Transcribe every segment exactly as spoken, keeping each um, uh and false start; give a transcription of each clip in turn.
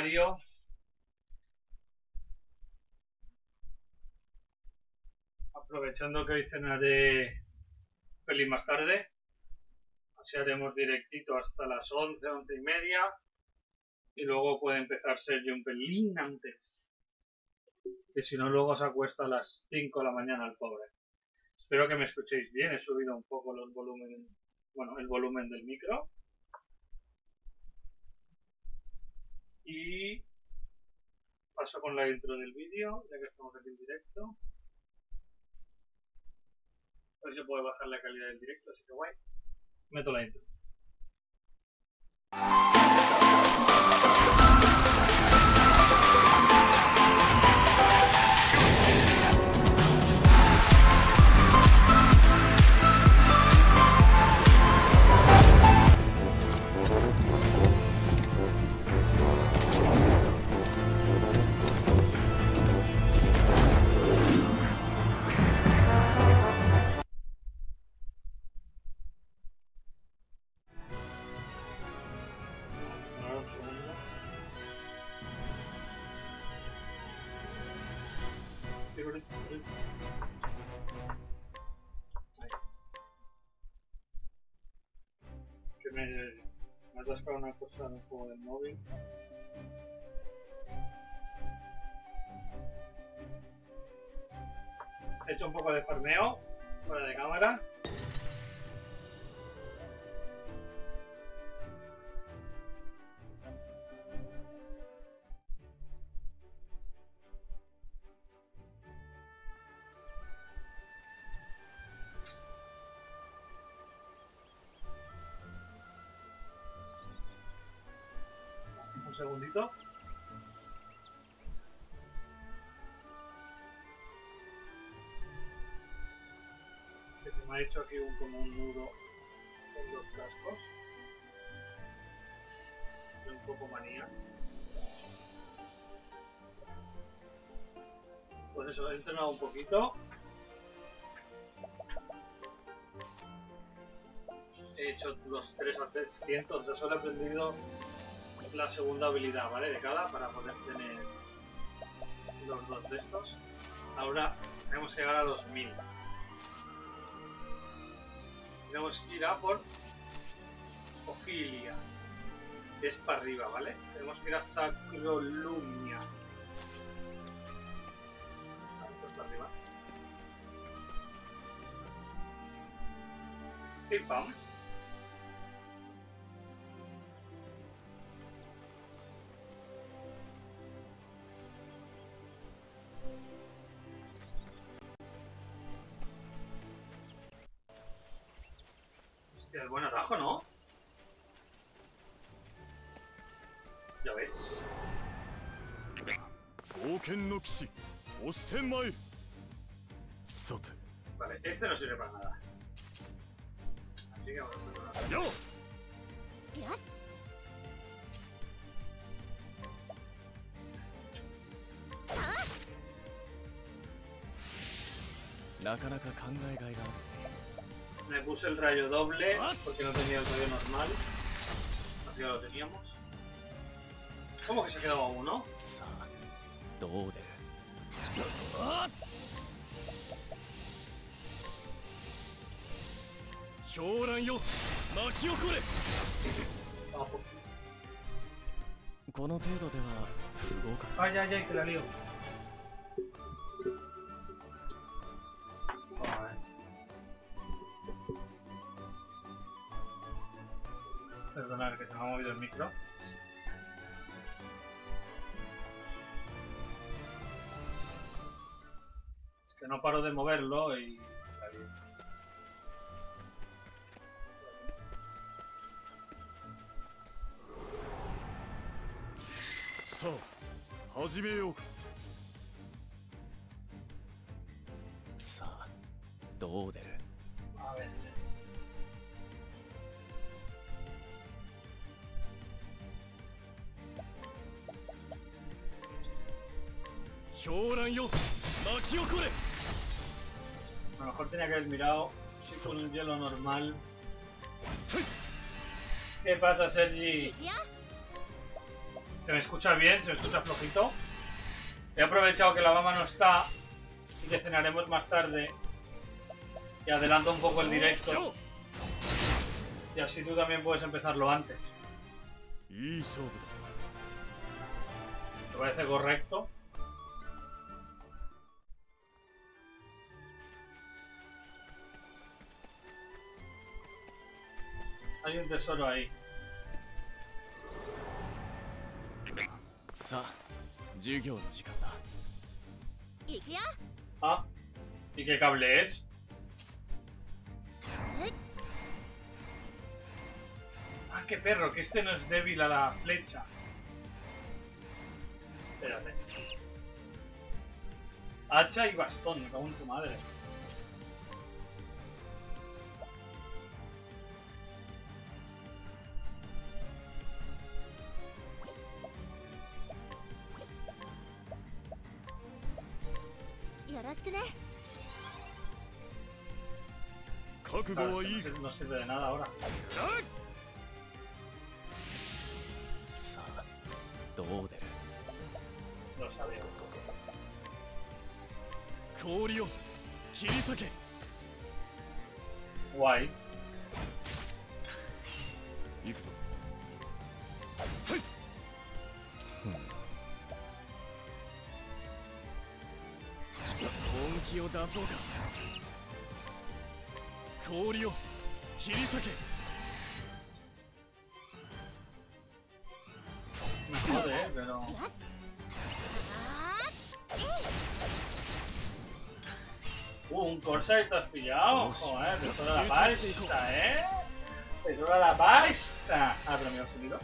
escenario. Aprovechando que hoy cenaré feliz más tarde. Así haremos directito hasta las once, once y media. Y luego puede empezar Sergio un pelín antes. Que si no luego se acuesta a las cinco de la mañana el pobre. Espero que me escuchéis bien. He subido un poco los volúmenes, bueno, el volumen del micro. Y paso con la intro del vídeo, ya que estamos aquí en directo. A ver si puedo bajar la calidad del directo, así que guay. Meto la intro. Que me, me ha atascado una cosa en un juego del móvil. He hecho un poco de farmeo fuera de cámara. Un segundito. Que se me ha hecho aquí un, como un nudo con los cascos. Es un poco manía. Pues eso, he entrenado un poquito. He hecho los tres a trescientos. Yo solo he aprendido la segunda habilidad, ¿vale? De cada para poder tener los dos de estos. Ahora tenemos que llegar a los mil. Tenemos que ir a por Ofilia, que es para arriba, ¿vale? Tenemos que ir a Sacrolumnia. Esto es para arriba. Pim pam. El buen atajo, ¿no? Ya ves. Vale, este no sirve para nada. Así que vamos a hacer una cosa. Me puse el rayo doble porque no tenía el rayo normal. Así que lo teníamos. ¿Cómo que se ha quedado a uno? Ay, ay, ay, que la lío. Perdonad que se me ha movido el micro. Es que no paro de moverlo y... A ver. A lo mejor tenía que haber mirado si con el hielo normal. ¿Qué pasa, Sergi? ¿Se me escucha bien? ¿Se me escucha flojito? He aprovechado que la mamá no está y que cenaremos más tarde. Y adelanto un poco el directo. Y así tú también puedes empezarlo antes. ¿Te parece correcto? Hay un tesoro ahí. Ah, ¿y qué cable es? Ah, qué perro, que este no es débil a la flecha. Espérate. Hacha y bastón, me cago en tu madre. Claro, no, no sirve de nada ahora. Lo sabía. Guay. Me jode, eh, pero... Uh, un Corsair te has pillado, joder, te sobra la pasta, eh. Te sobra la pasta. Ah, pero mira, ha subido.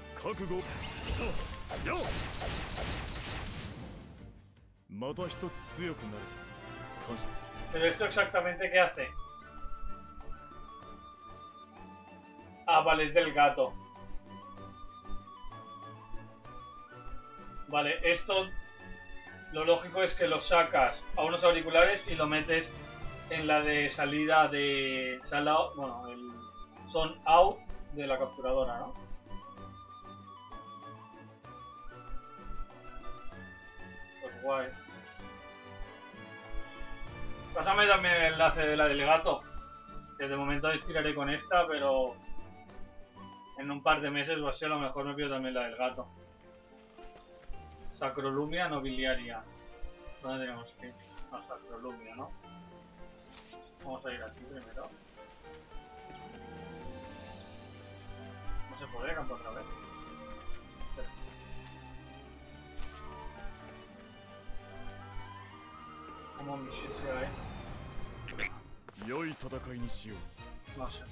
Pero esto exactamente qué hace. Ah, vale, es del gato. Vale, esto lo lógico es que lo sacas a unos auriculares y lo metes en la de salida de sala, bueno, el son out de la capturadora, ¿no? Pues guay. Pásame también el enlace de la del gato, que de momento estiraré con esta, pero en un par de meses o así a lo mejor me pido también la del gato. Sacrolumia nobiliaria. ¿Dónde tenemos que ir? No, Sacrolumia, ¿no? Vamos a ir aquí primero. No se puede campo otra vez. Espera. ¿Cómo mi shit se ve? No sé.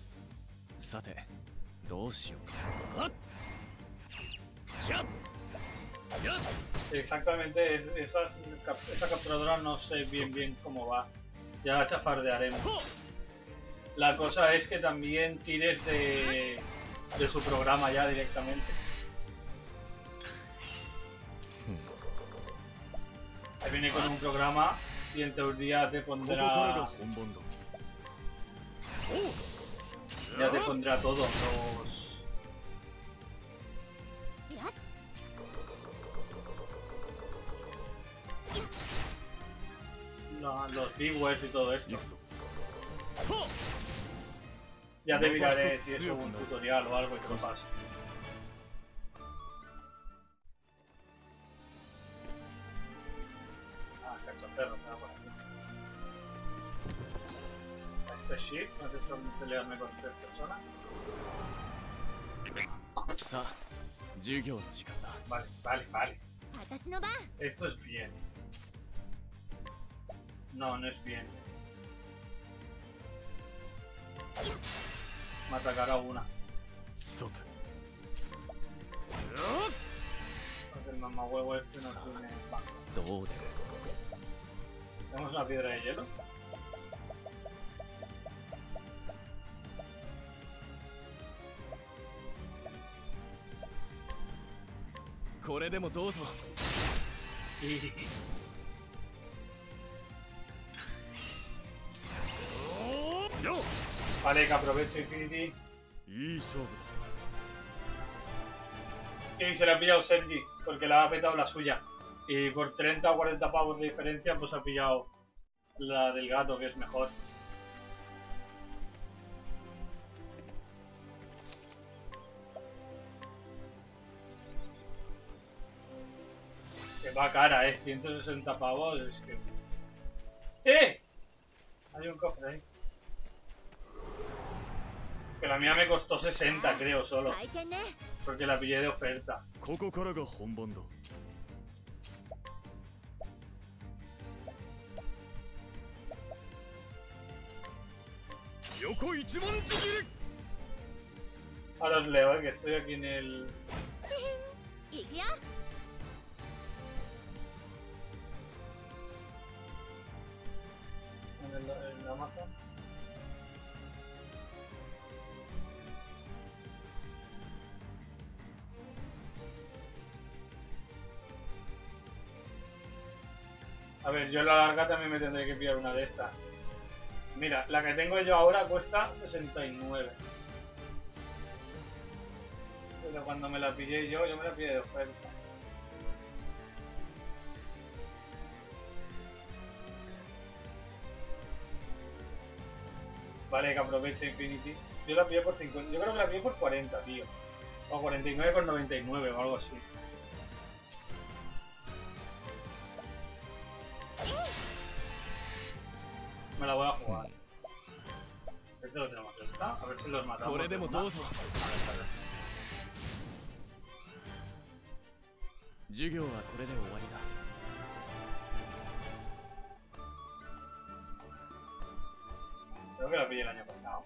Exactamente, esas, esa capturadora no sé bien bien cómo va. Ya la chafardearemos. La cosa es que también tires de, de su programa ya directamente. Te viene con un programa y en teoría te pondrá... Ya te pondrá todos los... No, los viewers y todo esto. Ya te miraré si es un tutorial o algo y te lo paso. Ah, cachoperro, me va por aquí. Este shit, no sé si pelearme con tres personas. Vale, vale, vale. Esto es bien. No, no es bien. Me atacará una. Porque el mamahuevo este no tiene banco. ¿Tenemos una piedra de hielo? Y... Vale, que aprovecho Infinity. Sí, se la ha pillado Sergi, porque le ha petado la suya. Y por treinta o cuarenta pavos de diferencia, pues ha pillado la del gato, que es mejor. Que va cara, eh. ciento sesenta pavos, es que... ¡Eh! Hay un cofre ahí. Que la mía me costó sesenta, creo, solo. Porque la pillé de oferta. Ahora os leo, eh, que estoy aquí en el... En el, en el Amazon. A ver, yo a la larga también me tendré que pillar una de estas. Mira, la que tengo yo ahora cuesta sesenta y nueve. Pero cuando me la pillé yo, yo me la pillé de oferta. Vale, que aproveche Infinity. Yo la pillé por cincuenta, yo creo que la pillé por cuarenta, tío. O cuarenta y nueve con noventa y nueve o algo así. Me la voy a jugar. Este lo tenemos, ¿está? A ver si los matamos. A ver, a ver. Creo que la pillé el año pasado.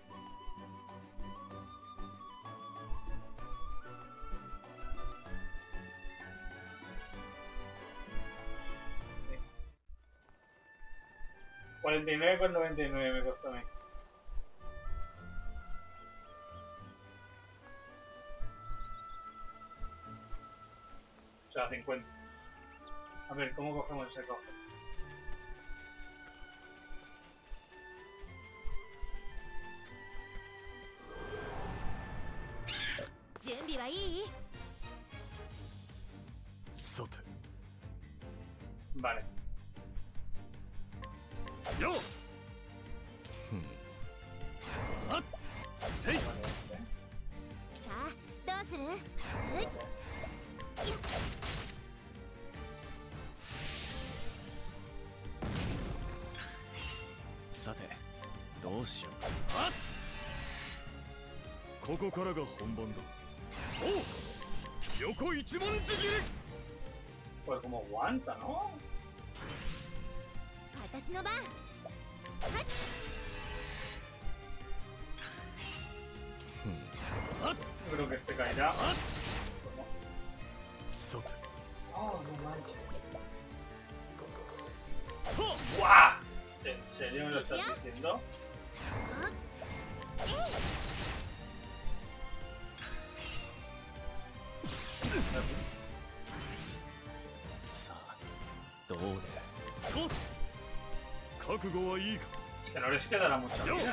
cuarenta y nueve con noventa y nueve me costó a mí. O sea, cincuenta. A ver, ¿cómo cogemos ese cofre? Vale. Yo. Pues como aguanta, ¿no? Yo creo que este caerá. ¿Cómo? Oh, no manches. ¡Guau! ¿En serio me lo estás diciendo? Es que no les quedará mucha vida.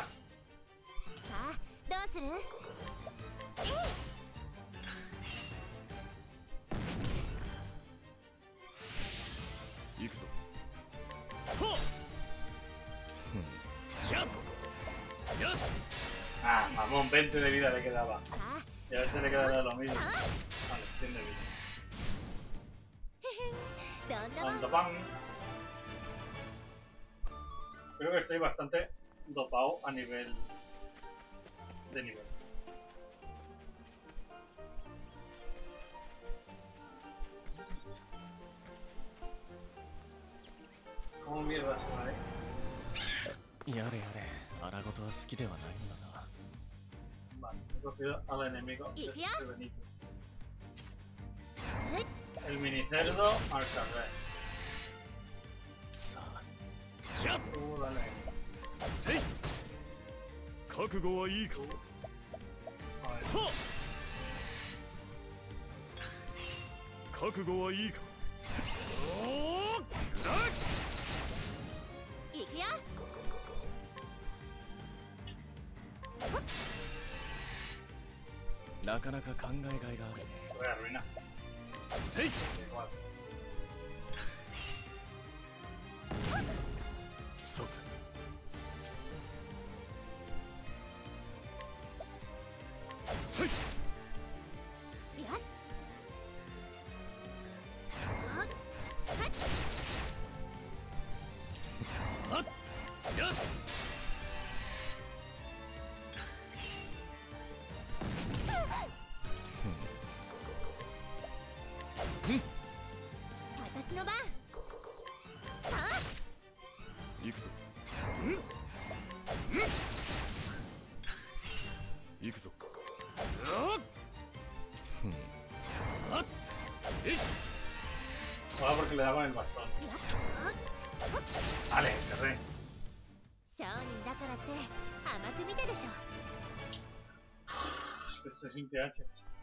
Ah, mamón, veinte de vida le quedaba. Y a este le quedará lo mismo. Vale, cien de vida. Pam. Creo que estoy bastante dopado a nivel de nivel. ¿Cómo mierda se va, eh? Vale, he cogido al enemigo desprevenido. El minicerdo al carrer. Uh, dale. Voy a arruinar. Igual. Ahora porque le daban el bastón. Vale, cerré. Esto es sin T H.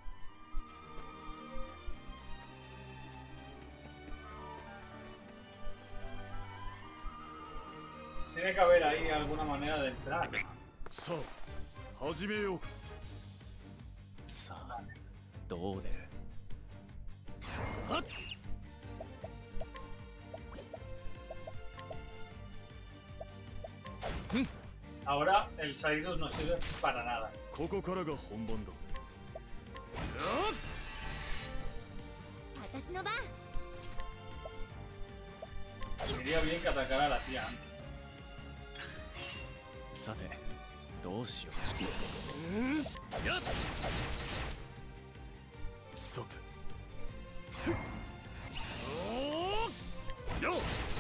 Tiene que haber ahí alguna manera de entrar. Sa, hajimeyou. Sa, dou deru? Hat. Ahora el Saidus no sirve para nada. Koko kara ga honban da. Iría bien que atacara a la tía antes. Sate, dou shiyou. Sate. Yo.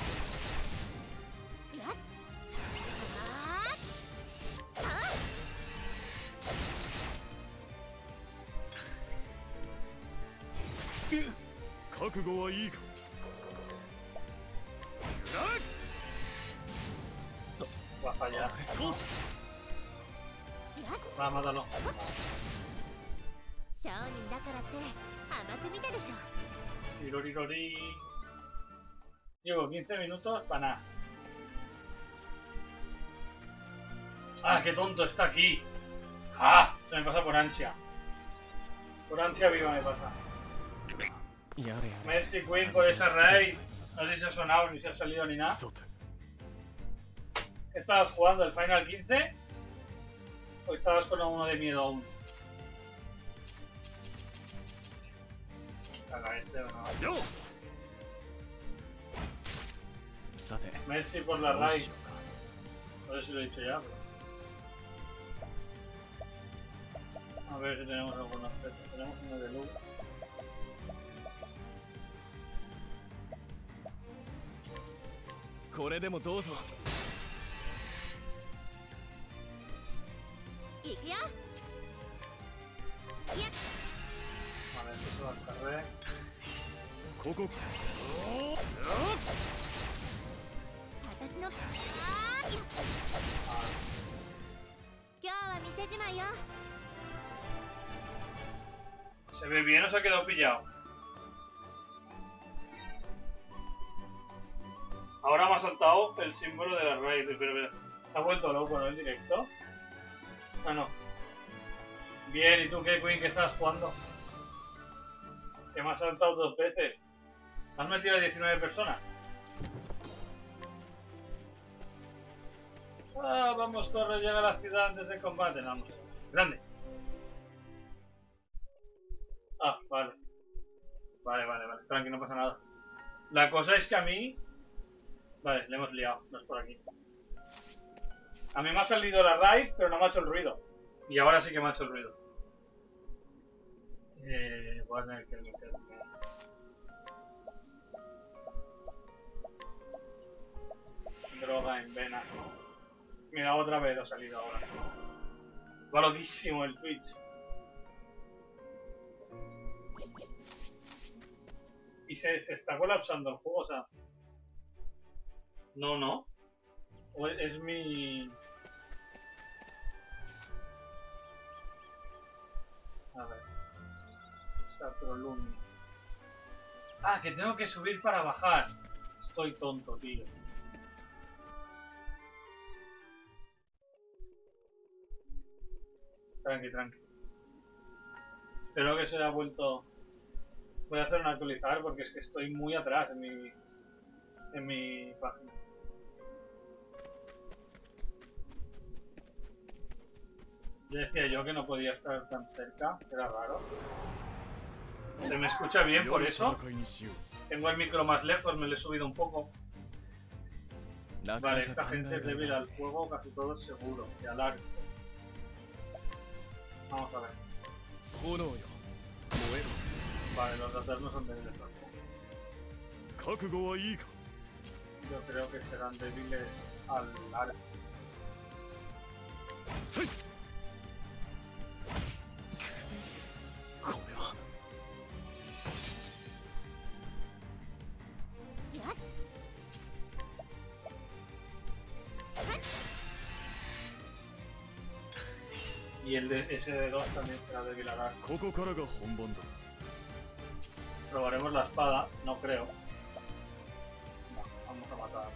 Kakugo wa ii ka? Va a fallar. Va, mátalo. Tirorirori. Llevo quince minutos para nada. Ah, qué tonto está aquí. Ah, se me pasa por ansia. Por ansia viva me pasa. Merci Queen por esa raid. No sé si se ha sonado ni se ha salido ni nada. ¿Estabas jugando el Final quince? ¿O estabas con uno de miedo aún? Caga este o no. Merci por la raid. No sé si lo he dicho ya, pero... A ver si tenemos algunos peces. Tenemos uno de luz. Vale, esto se va a cargar. Koko. ¿Se ve bien o se ha quedado pillado? Ahora me ha saltado el símbolo de la raid, pero ¿se ha vuelto loco, no, en directo? Ah, no. Bien, ¿y tú qué, Queen, que estás jugando? Que me ha saltado dos veces. ¿Has metido a diecinueve personas? Ah, vamos, corre, llega a la ciudad antes del combate. No, vamos. Grande. Ah, vale. Vale, vale, vale. Tranqui, no pasa nada. La cosa es que a mí... Vale, le hemos liado. No es por aquí. A mí me ha salido la raid, pero no me ha hecho el ruido. Y ahora sí que me ha hecho el ruido. Eh... Voy a tener que meterme... Droga en vena. Mira, otra vez ha salido ahora. Va loquísimo el Twitch. Y se, se está colapsando el juego, o sea... No, no. O es, es mi... A ver. Satrolumi. Ah, que tengo que subir para bajar. Estoy tonto, tío. Tranqui, tranqui. Espero que se haya vuelto... Voy a hacer un actualizar porque es que estoy muy atrás en mi, en mi página. Ya decía yo que no podía estar tan cerca, era raro. ¿Se me escucha bien por eso? Tengo el micro más lejos, me lo he subido un poco. Vale, esta gente es débil al fuego, casi todo seguro. Y al arco. Vamos a ver. Vale, los datos no son débiles al fuego. Yo creo que serán débiles al arco. Y el de ese de dos también será débil al arco. Probaremos la espada, no creo. No, vamos a matar.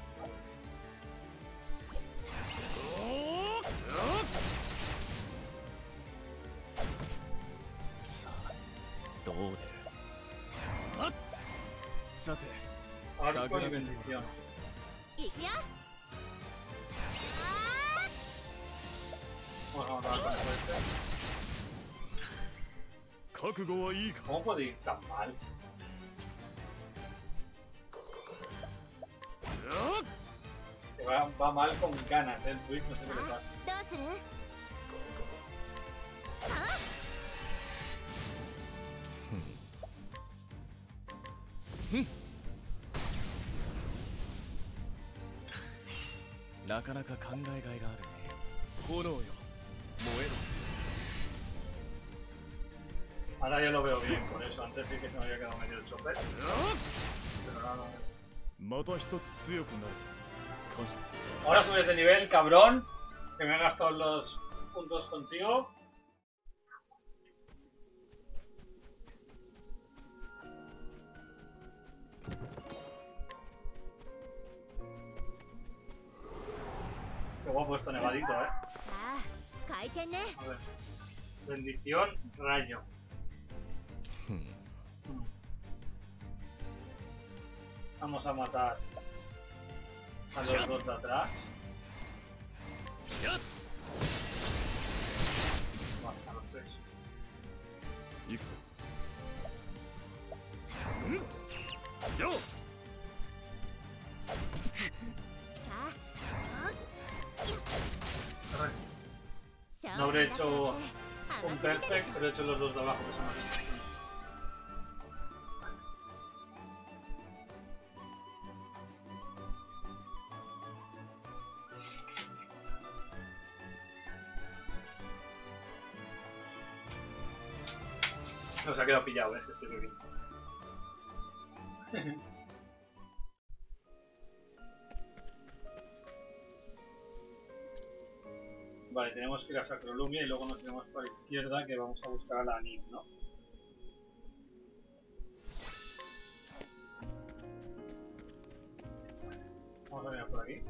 Arco y bendición. Vamos a matar con fuerte. ¿Cómo puede ir tan mal? Que va, va mal con ganas, ¿eh? El Twitch, no sé qué le pasa. Ahora ya lo veo bien, por eso antes sí que se me había quedado medio el chopper. Pero no, no. Ahora subes de nivel, cabrón. Que me he gastado los puntos contigo. Qué guapo esto nevadito, eh. A ver. Bendición, rayo. Vamos a matar a los dos de atrás. Vale, a los tres. No habré hecho un perfect, pero he hecho los dos de abajo que son así. No se ha quedado pillado, es que estoy bebiendo. Vale, tenemos que ir a Sacrolumia y luego nos tenemos para la izquierda que vamos a buscar a la Nim, ¿no? Vamos a mirar por aquí.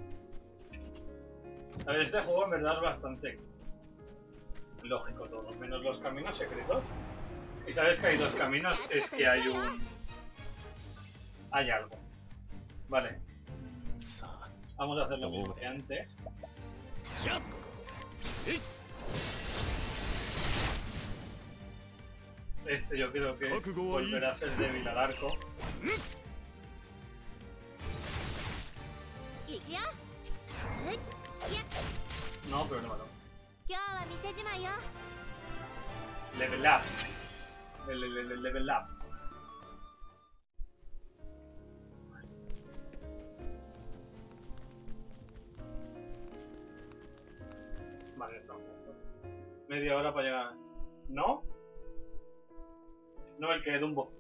A ver, este juego en verdad es bastante lógico todo, menos los caminos secretos. Y sabes que hay dos caminos, es que hay un... hay algo. Vale. Vamos a hacer lo mismo que antes. Este yo creo que volverá a ser débil al arco. No, pero no, no. Level up. Le, le, le, level up. Vale, no. Media hora para llegar. ¿No? No, el que Dumbo.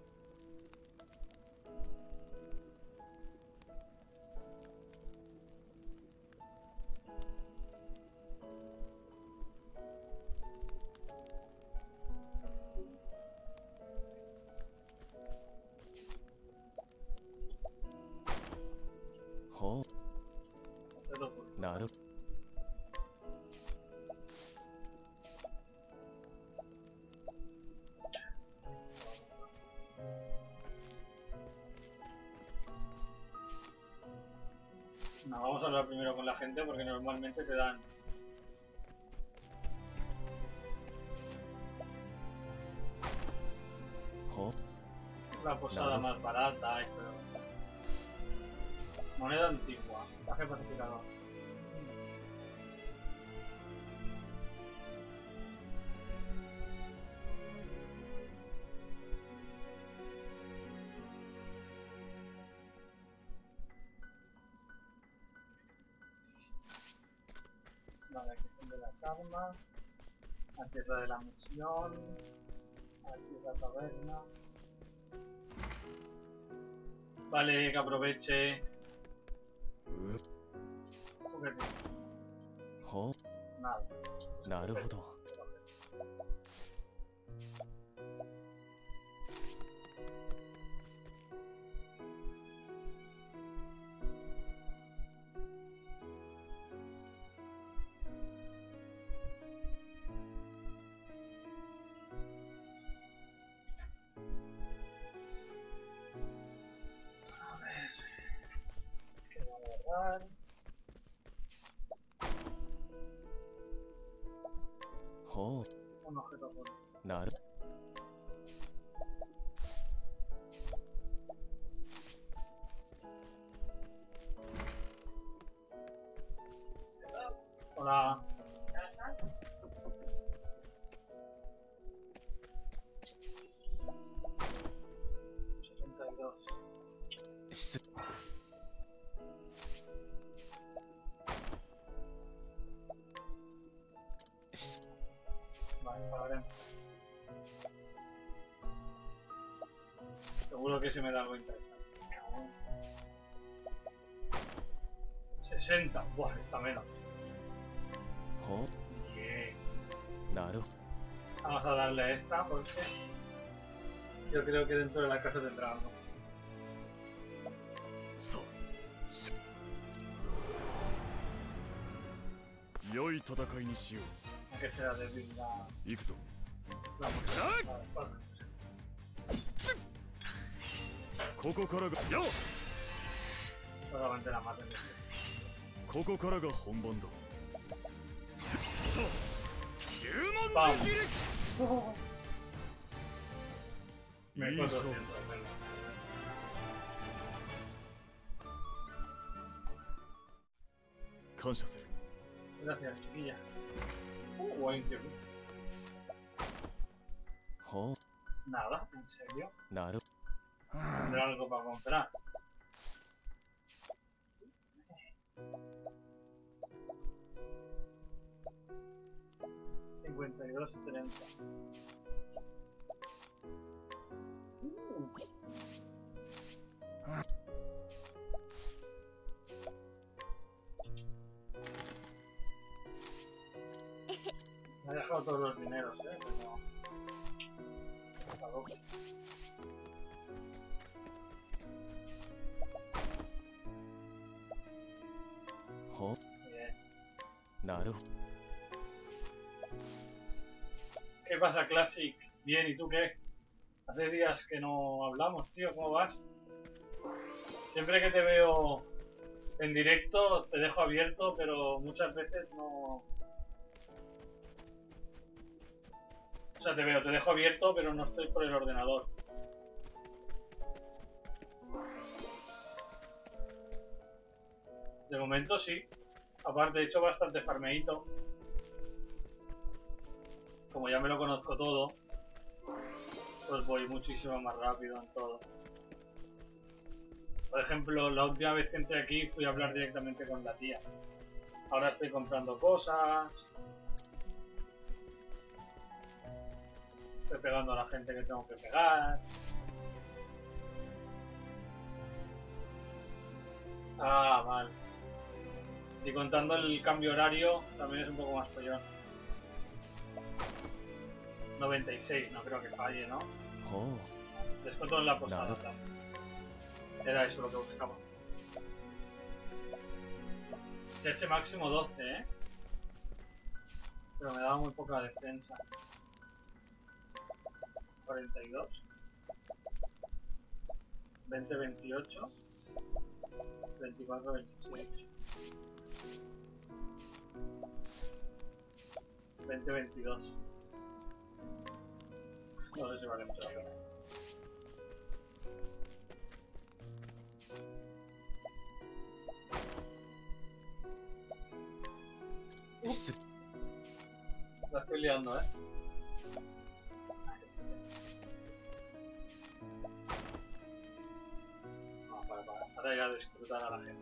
Oh. Naru. No, vamos a hablar primero con la gente porque normalmente te dan la posada más barata y todo. Moneda antigua, traje pacificador. Vale, aquí son de las armas. Aquí es la de la misión. Aquí es la taberna. Vale, que aproveche. ¿Tú qué tienes? Nada. Naruhodo. Un objeto por Naru. Hola. sesenta y dos. Vale, pagaremos. Seguro que se me da algo interesante. sesenta. Buah, está menos. Bien. Naru. Vamos a darle a esta porque yo creo que dentro de la casa tendrá algo. So. Yoi tatakai ni shiyou. Aunque sea débil la... Ikuzo. la música. Vale, vale. Koko kara ga yo. Solamente la maten. Koko kara ga honban da. So. Jumon Pam. jigiri. Me Iso. cuatro Kansha seru. Gracias, chiquilla. Uh, guay, tío. Ho. Nada, en serio. Naru. Tendrá algo para comprar. cincuenta y dos, treinta. Uh. Me ha dejado todos los dineros, eh, pero... Está loco. Ho. Bien. Naru. ¿Qué pasa, Classic? Bien, ¿y tú qué? Hace días que no hablamos, tío, ¿cómo vas? Siempre que te veo en directo te dejo abierto, pero muchas veces no... O sea, te veo, te dejo abierto, pero no estoy por el ordenador. De momento sí. Aparte he hecho bastante farmeito. Como ya me lo conozco todo, pues voy muchísimo más rápido en todo. Por ejemplo, la última vez que entré aquí fui a hablar directamente con la tía. Ahora estoy comprando cosas. Estoy pegando a la gente que tengo que pegar. Ah, vale. Y contando el cambio horario, también es un poco más follón. noventa y seis, no creo que falle, ¿no? Oh. Descuento en la posada. Claro. Era eso lo que buscaba. C H máximo doce, ¿eh? Pero me daba muy poca defensa. cuarenta y dos. veinte, veintiocho. veinticuatro, veintiséis. veinte, veintidós. No sé si vale mucho la pena. La estoy liando, ¿eh? No, para, para, para ya disfrutar a la gente.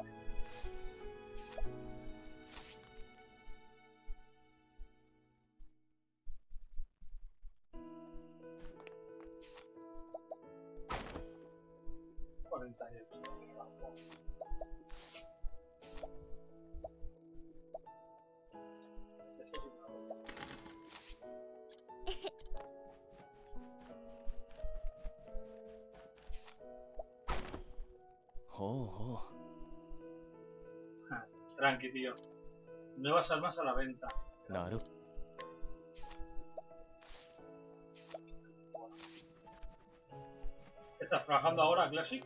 cuarenta y ocho. Oh, oh. Tranqui, tío. Nuevas armas a la venta. Naru. ¿Estás trabajando ahora, Classic?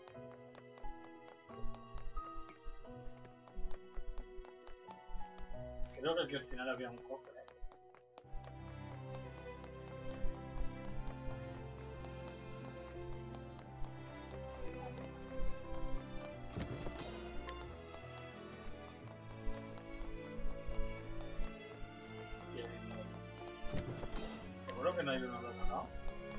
Creo que aquí al final había un cofre. Bien. Seguro que no hay uno al otro lado.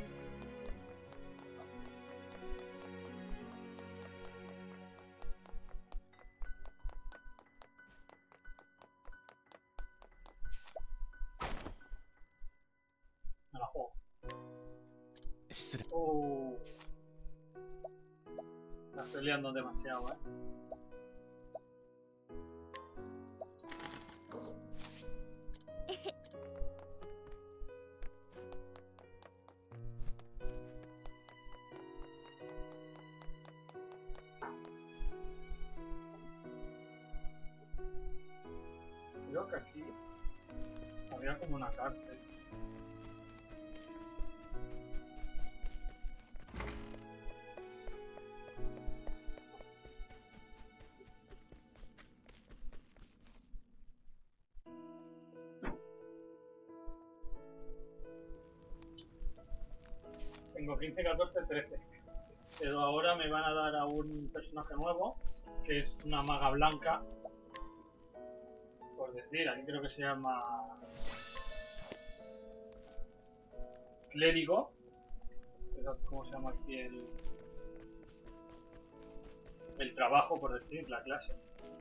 Me la juego. Uh. La estoy liando demasiado, eh. Creo que aquí había como una cárcel. Tengo quince, catorce, trece. Pero ahora me van a dar a un personaje nuevo, que es una maga blanca. Por decir, aquí creo que se llama Clérigo. ¿Cómo se llama aquí el, el trabajo, por decir, la clase?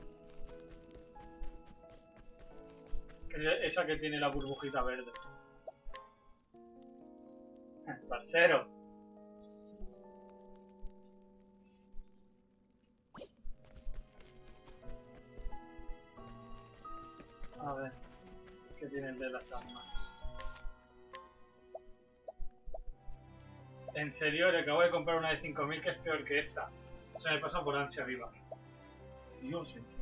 Esa que tiene la burbujita verde. Parcero. A ver, ¿qué tiene el de las armas? En serio, le acabo de comprar una de cinco mil que es peor que esta. Se me pasa por ansia viva. Dios mío.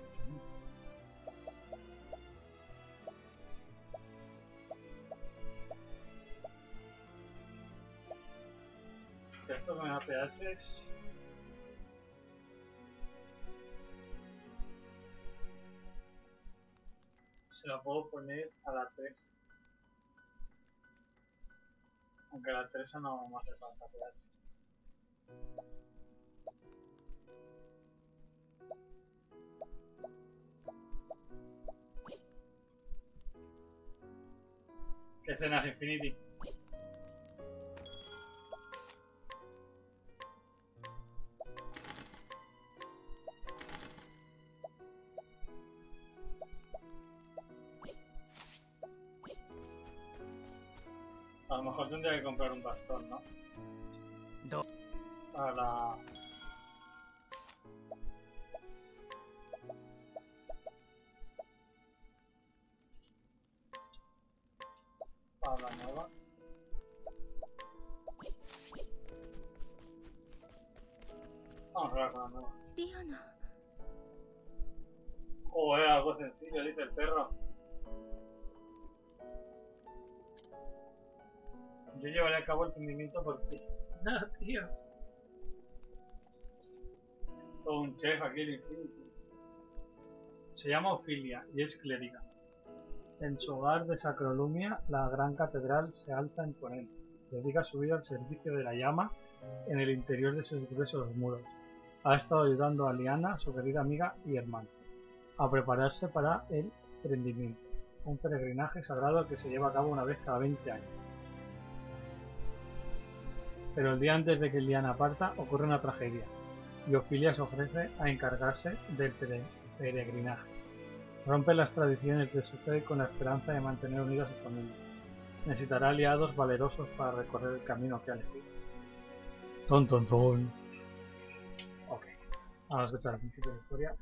Esto que me da P H. Se la puedo poner a la tres. Aunque a la tres no me hace falta P H. ¿Qué cenas, Infinity? A lo mejor tendría que comprar un bastón, ¿no? No. Para... Para la nueva. Vamos a ver con la nueva. Diana. Joder, algo sencillo, dice el perro. Yo llevaré a cabo el tendimiento por ti. No, tío. Todo un chef aquí en Infinity. Se llama Ofilia y es clériga. En su hogar de Sacrolumia, la gran catedral se alza imponente. Dedica su vida al servicio de la llama en el interior de sus gruesos muros. Ha estado ayudando a Liana, su querida amiga y hermana, a prepararse para el prendimiento, un peregrinaje sagrado que se lleva a cabo una vez cada veinte años. Pero el día antes de que Liana parta ocurre una tragedia, y Ofilia se ofrece a encargarse del peregrinaje. Rompe las tradiciones de su fe con la esperanza de mantener unida a su familia. Necesitará aliados valerosos para recorrer el camino que ha elegido. Ton, ton, ton. Ok, vamos a escuchar el principio de la historia.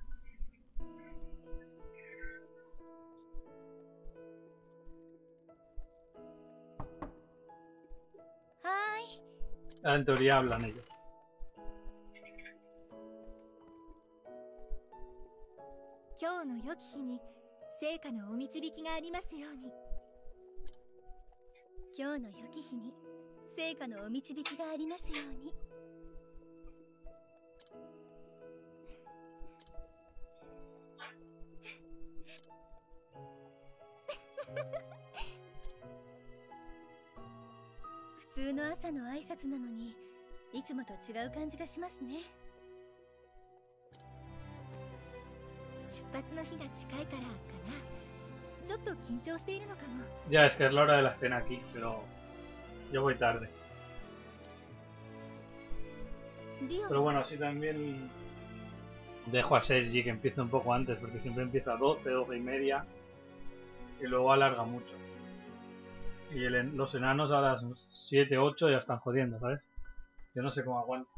En teoría hablan ellos. 今日の良き日に聖火のお導きがありますように。今日の良き日に聖火のお導きがありますように。普通の朝の挨拶なのにいつもと違う感じがしますね。出発の日が近いからかな。ちょっと緊張しているのかも。 Ya, es que es la hora de la cena aquí, pero yo voy tarde. Pero bueno, así también dejo a Sergi que empiece un poco antes, porque siempre empieza a doce, doce y media y luego alarga mucho. Y el, los enanos a las siete, ocho ya están jodiendo, ¿sabes? Yo no sé cómo aguanto.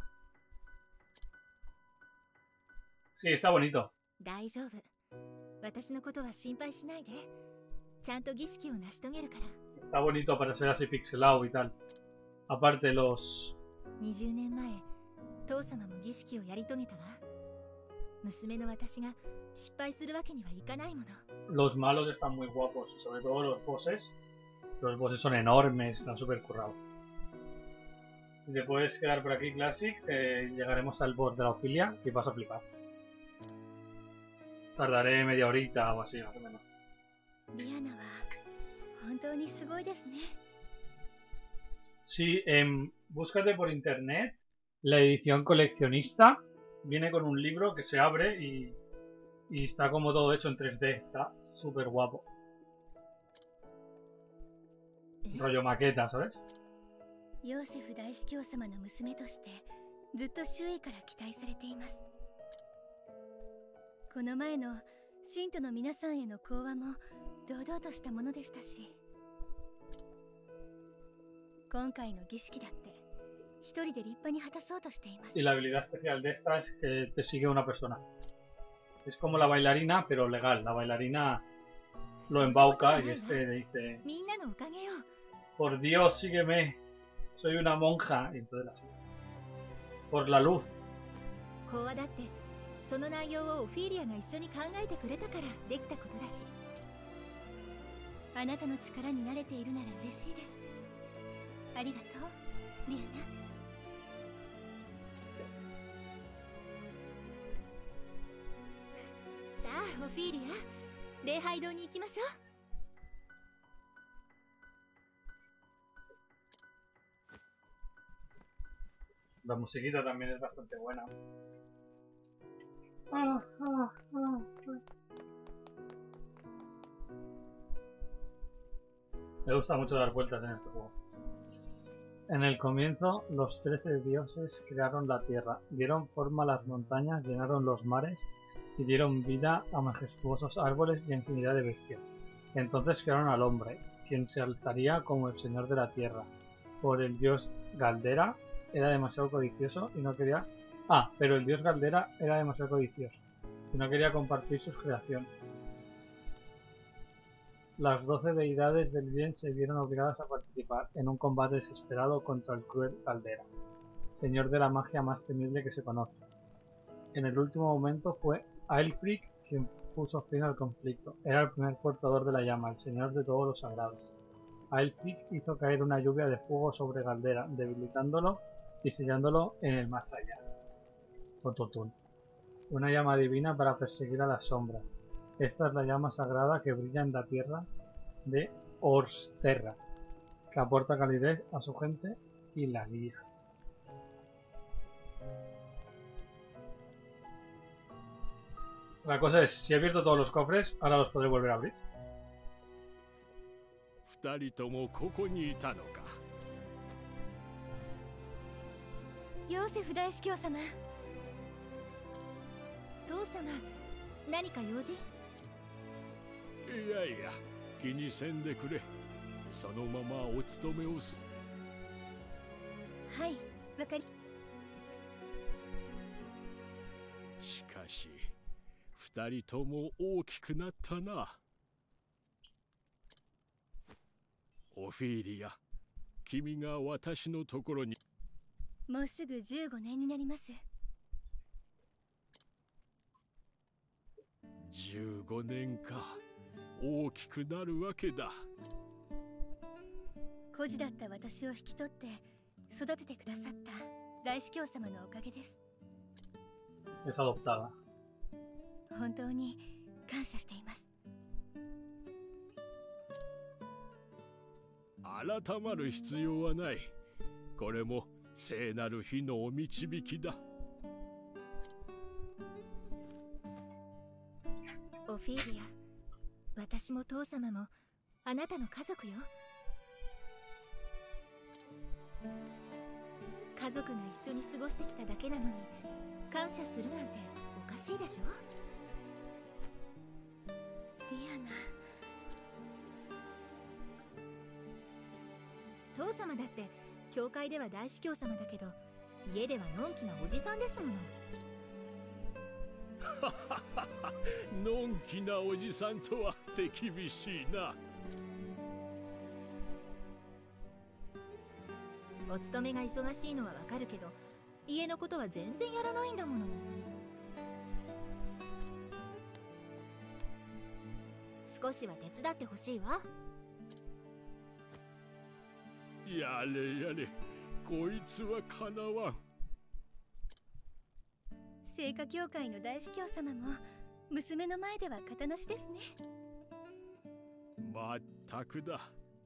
Sí, está bonito. 大丈夫。私のことは心配しないで。ちゃんと儀式を成し遂げるから。 Está bonito para ser así pixelado y tal. Aparte los... にじゅうねんまえ、父様も儀式をやり遂げたわ。娘の私が失敗するわけにはいかないもの。 Los malos están muy guapos, sobre todo los bosses. Los bosses son enormes, están súper currados. Si te puedes quedar por aquí, Classic, eh, llegaremos al boss de la Ofilia y vas a flipar. Tardaré media horita o así, más o menos. Liana wa hontou ni sugoi desu ne. Sí, eh, búscate por internet la edición coleccionista. Viene con un libro que se abre y, y está como todo hecho en tres D. Está súper guapo. Rollo maqueta, ¿sabes? ヨーセフ大司教様の娘としてずっと周囲から期待されています。この前の信徒の皆さんへの講話も堂々としたものでしたし、今回の儀式だって一人で立派に果たそうとしています。 Y la habilidad especial de esta es que te sigue una persona. Es como la bailarina, pero legal. La bailarina lo embauca y este le dice: por Dios, sígueme. Soy una monja. Y entonces la sigue. Por la luz. その内容をオフィリアが一緒に考えてくれたからできたことだし、あなたの力に慣れているなら嬉しいです。ありがとう、リアナ。さあ、オフィリア、礼拝堂に行きましょう。 La musiquita también es bastante buena. Ah, ah, ah, ah. Me gusta mucho dar vueltas en este juego. En el comienzo, los trece dioses crearon la tierra, dieron forma a las montañas, llenaron los mares y dieron vida a majestuosos árboles y a infinidad de bestias. Entonces crearon al hombre, quien se alzaría como el señor de la tierra. Por el dios Galdera era demasiado codicioso y no quería... Ah, pero el dios Galdera era demasiado codicioso y no quería compartir sus creaciones. Las doce deidades del bien se vieron obligadas a participar en un combate desesperado contra el cruel Galdera, señor de la magia más temible que se conoce. En el último momento fue Aelfric quien puso fin al conflicto. Era el primer portador de la llama, el señor de todos los sagrados. Aelfric hizo caer una lluvia de fuego sobre Galdera, debilitándolo y sellándolo en el más allá. Tototun. una llama divina para perseguir a las sombras. Esta es la llama sagrada que brilla en la tierra de Orsterra, que aporta calidez a su gente y la guía. La cosa es, si he abierto todos los cofres, ahora los podré volver a abrir. 二人ともここにいたのか。 ヨーセフ大司教様。父様、何か用事？ いやいや、気にせんでくれ。そのままお勤めをす。 はい、わかり。 しかし、二人とも大きくなったな。オフィーリア、君が私のところに。 もうすぐじゅうごねんになります。 じゅうごねんか。大きくなるわけだ。 孤児だった私を引き取って育ててくださった大司教様のおかげです。 Es adoptada. 本当に感謝しています。 改まる必要はない。これも聖なる日のお導きだ。 オフィーリア、私も父様もあなたの家族よ。家族が一緒に過ごしてきただけなのに感謝するなんておかしいでしょ。リアナ、父様だって教会では大司教様だけど家ではのんきなおじさんですもの。 のんきなおじさんとは手厳しいな。 お勤めが忙しいのはわかるけど家のことは全然やらないんだもの。少しは手伝ってほしいわ。 やれやれ、こいつはかなわん。 聖火教会の大司教様も娘の前では形なしですね。 まったくだ。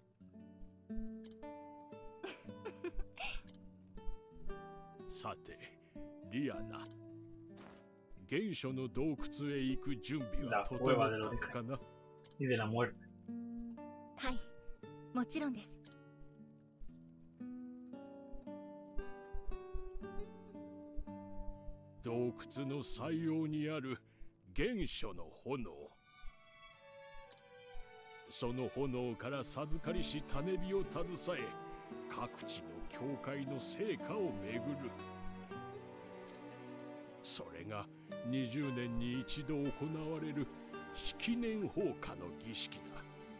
さて、リアナ、原初の洞窟へ行く準備は整ったのかな。 Y de la muerte. はい、もちろんです。 洞窟の最陽にある原初の炎、その炎から授かりし種火を携え各地の教会の聖火を巡る。それがにじゅうねんに一度行われる式年放火の儀式だ。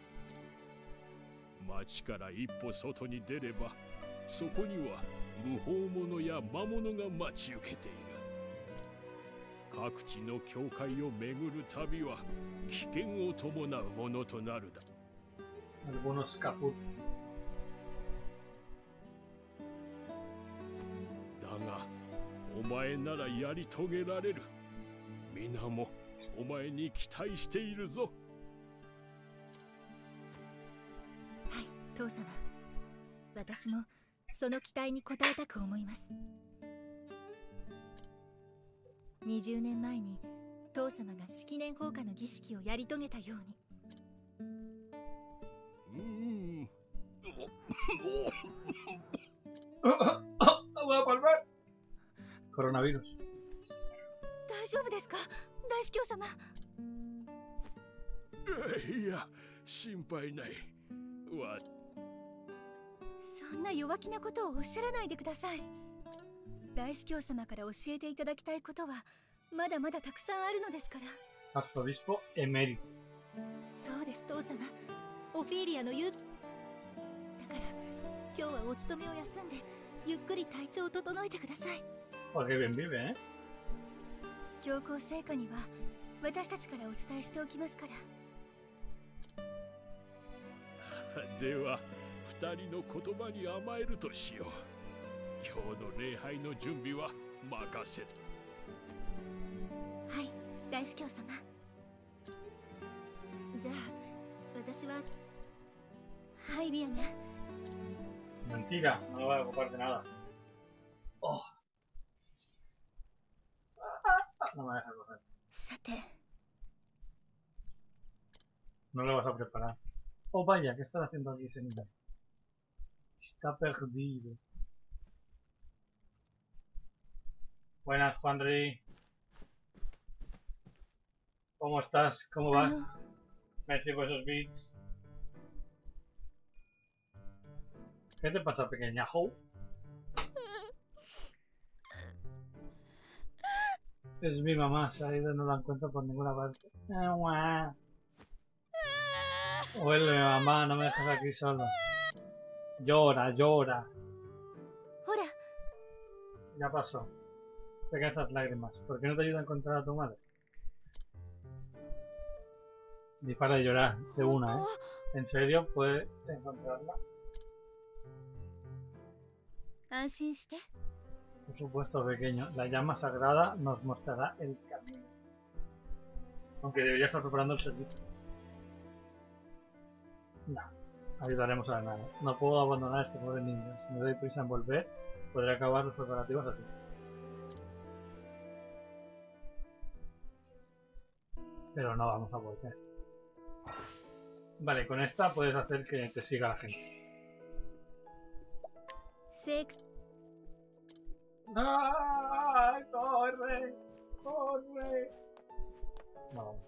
町から一歩外に出ればそこには無法者や魔物が待ち受けている。各地の教会を巡る旅は危険を伴うものとなるだ。 Algunos caput. だが、お前ならやり遂げられる。皆もお前に期待しているぞ。 はい、父様。私もその期待に応えたく思います。にじゅうねんまえに父様が式年放火の儀式をやり遂げたように。 うーん。 Coronavirus. 大丈夫ですか、大司教様。 いや、心配ない。わ。 そんな弱気なことをおっしゃらないでください。大司教様から教えていただきたいことはまだまだたくさんあるのですから。 Arzobispo emérito. そうです、父様。オフィーリアの言うだから今日はお勤めを休んでゆっくり体調を整えてください。 Porque bien vive, ¿eh? 教皇聖火には私たちからお伝えしておきますから。 では二人の言葉に甘えるとしよう。今日の礼拝の準備は任せる。 外司教様。じゃあ私ははいリアナ。 Mentira, no lo voy a ocupar de nada. Oh. No me deja coger. さて No lo vas a preparar. Oh, vaya, ¿qué estás haciendo aquí, señorita? Está perdido. Buenas, Juanri. ¿Cómo estás? ¿Cómo vas? Merci por esos beats. ¿Qué te pasa, pequeña Ho? Es mi mamá, se ha ido, no la encuentro por ninguna parte. Vuelve, mamá, no me dejes aquí solo. Llora, llora. Hola. Ya pasó. Pega esas lágrimas. ¿Por qué no te ayuda a encontrar a tu madre? Ni para de llorar, de una, ¿eh? ¿En serio? ¿Puedes encontrarla? 安心して。 Por supuesto, pequeño. La llama sagrada nos mostrará el camino. Aunque debería estar preparando el servicio. No, ayudaremos a la nada. No puedo abandonar a este pobre niño. Si me doy prisa en volver, podré acabar los preparativos así. Pero no vamos a volver. Vale, con esta puedes hacer que te siga la gente. ¡Ay, corre! ¡Corre! No.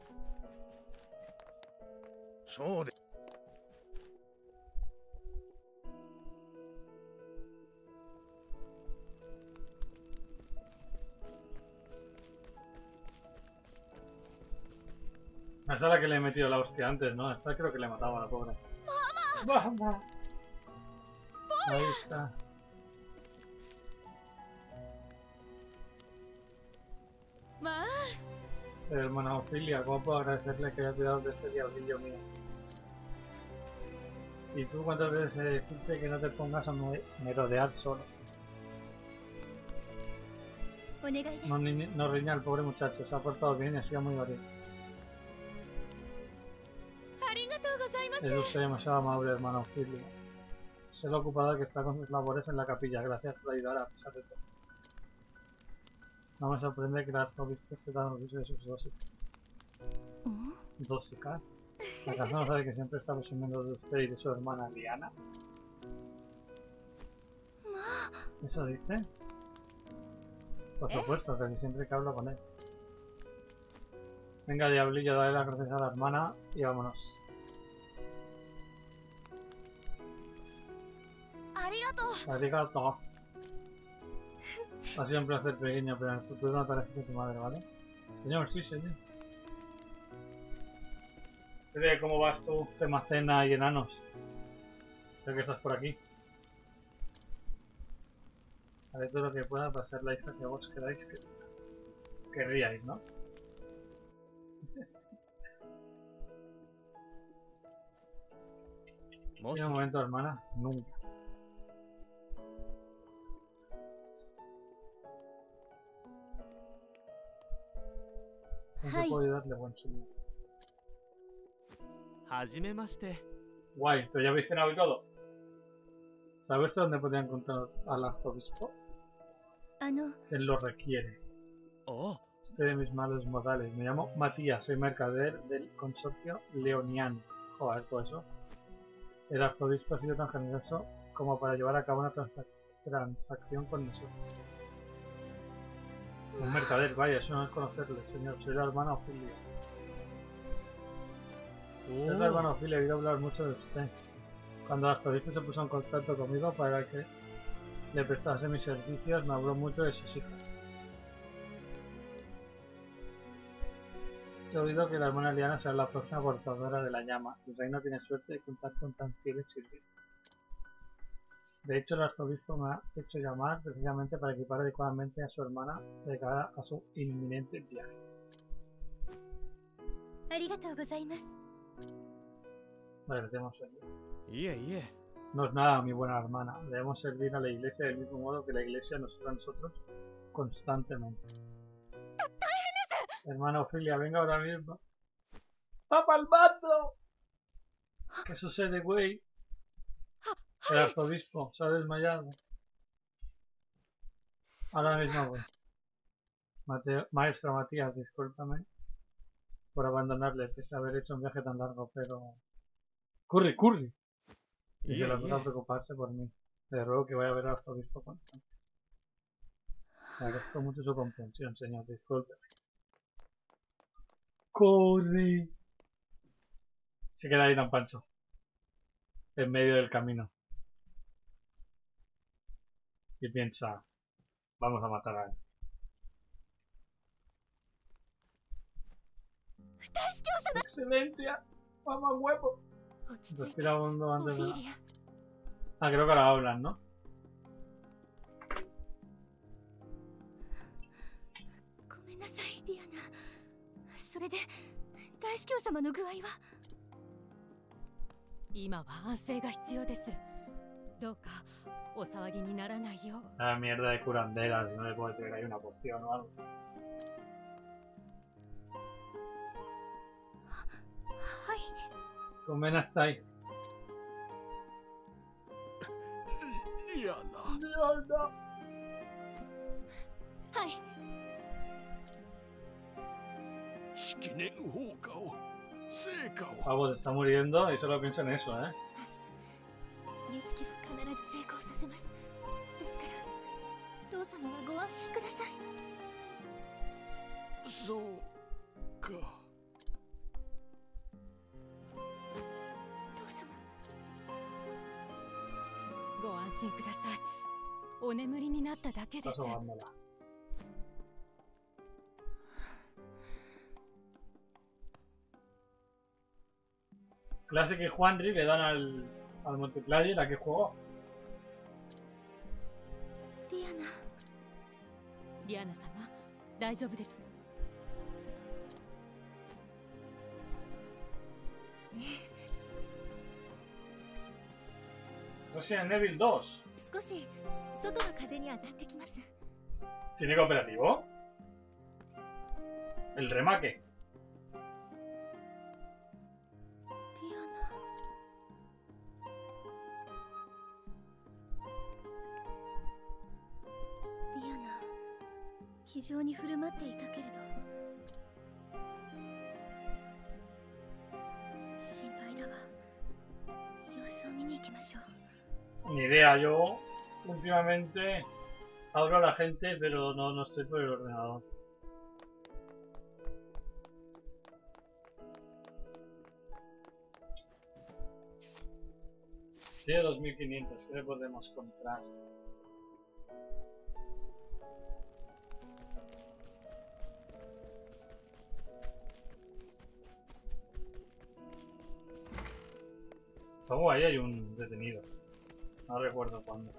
Esa es la que le he metido la hostia antes, ¿no? Esta creo que le mataba a la pobre. ¡Mamá! Ahí está. Hermana Ofilia, ¿cómo puedo agradecerle que haya cuidado de este diablillo mío? ¿Y tú cuántas veces he decirte que no te pongas a merodear solo? No, ni, no riña al pobre muchacho, se ha portado bien y ha sido muy valiente. Es usted demasiado amable, hermana Ofilia. Sé lo ocupada que está con sus labores en la capilla, gracias por ayudar a pesar de todo. No me sorprende que el arzobispo esté tan orgulloso de sus dosis. ¿Dósicas? ¿Acaso no sabe que siempre está presumiendo de usted y de su hermana Liana? ¿Eso dice? Por supuesto, casi siempre que hablo con él. Venga, diablillo, dale las gracias a la hermana y vámonos. ¡Arigato! ¡Arigato! Ha sido un placer, pequeño, pero en el futuro no te alejes de tu madre, ¿vale? Señor, sí, señor. ¿Cómo vas tú, Temacena y enanos? Sé que estás por aquí. Haré todo lo que pueda para ser la hija que vos queráis que... querríais, ¿no? ¿En un momento, hermana? Nunca. ¿En qué puedo ayudarle, buen señor? Guay, pero ya habéis cenado y todo. ¿Sabes dónde podría encontrar al arzobispo? Él lo requiere. Oh. Estoy de mis malos modales. Me llamo Matías, soy mercader del consorcio Leoniano. Joder, todo eso. El arzobispo ha sido tan generoso como para llevar a cabo una transacción con nosotros. Un mercader, vaya, eso no es conocerle, señor. Soy la hermana Ofilia. Oh. Soy la hermana Ofilia, he oído hablar mucho de usted. Cuando el arzobispo se puso en contacto conmigo para que le prestase mis servicios, me habló mucho de sus hijas. He oído que la hermana Liana será la próxima portadora de la llama. El reino tiene suerte de contar con tan fieles sirvientes. De hecho, el arzobispo me ha hecho llamar precisamente para equipar adecuadamente a su hermana de cara a su inminente viaje. Vale, debemos servir. Yeah, yeah. No es nada, mi buena hermana. Debemos servir a la iglesia del mismo modo que la iglesia nos sirve a nosotros constantemente. Hermana Ofilia, venga ahora mismo. ¡Va pa'l bando! ¿Qué sucede, güey? El arzobispo se ha desmayado. Ahora mismo voy. Mateo, maestro Matías, discúlpame por abandonarle pese a haber hecho un viaje tan largo, pero... ¡Curry, curry! Y que Yeah, la pueda yeah. preocuparse por mí. Le ruego que vaya a ver al arzobispo cuanto antes. Me agradezco mucho su comprensión, señor, disculpe. ¡Corre! Se queda ahí Don Pancho. En medio del camino. Y piensa, vamos a matar a él. ¡Excelencia! ¡Mamá huevo! 落ち着いて Respira hondo オ antes フ de... ィリア Ah, creo que ahora hablan, ¿no? ごめんなさいリアナ。それで大司教様の具合は？ 今は安静が必要です。どうかお騒ぎにならないよう。 La mierda de curanderas, no le puedo tener ahí una poción o algo. はい。 Comen hasta ahí. リアナ、 ¡Mierda! はい。 式年放火を成果を Pavo se está muriendo y solo pienso en eso, ¿eh? 儀式は必ず成功させます。ですから父様はご安心ください。 そうか。 父様。 ご安心ください。お眠りになっただけで Está す。 sobándola. Clase que Juanri le dan al, al multiplayer a que jugó. リアナ。 リアナ様、大丈夫です。 Resident Evil dos. 少し外の風に当たってきます。 ¿Tiene cooperativo? El remake. リアナ。リアナ、気丈に振る舞っていたけれど心配だわ。様子を見に行きましょう。 Ni idea, yo últimamente abro a la gente, pero no, no estoy por el ordenador. Tiene dos mil quinientos, ¿qué le podemos comprar? Oh, ahí hay un detenido. No recuerdo cuándo.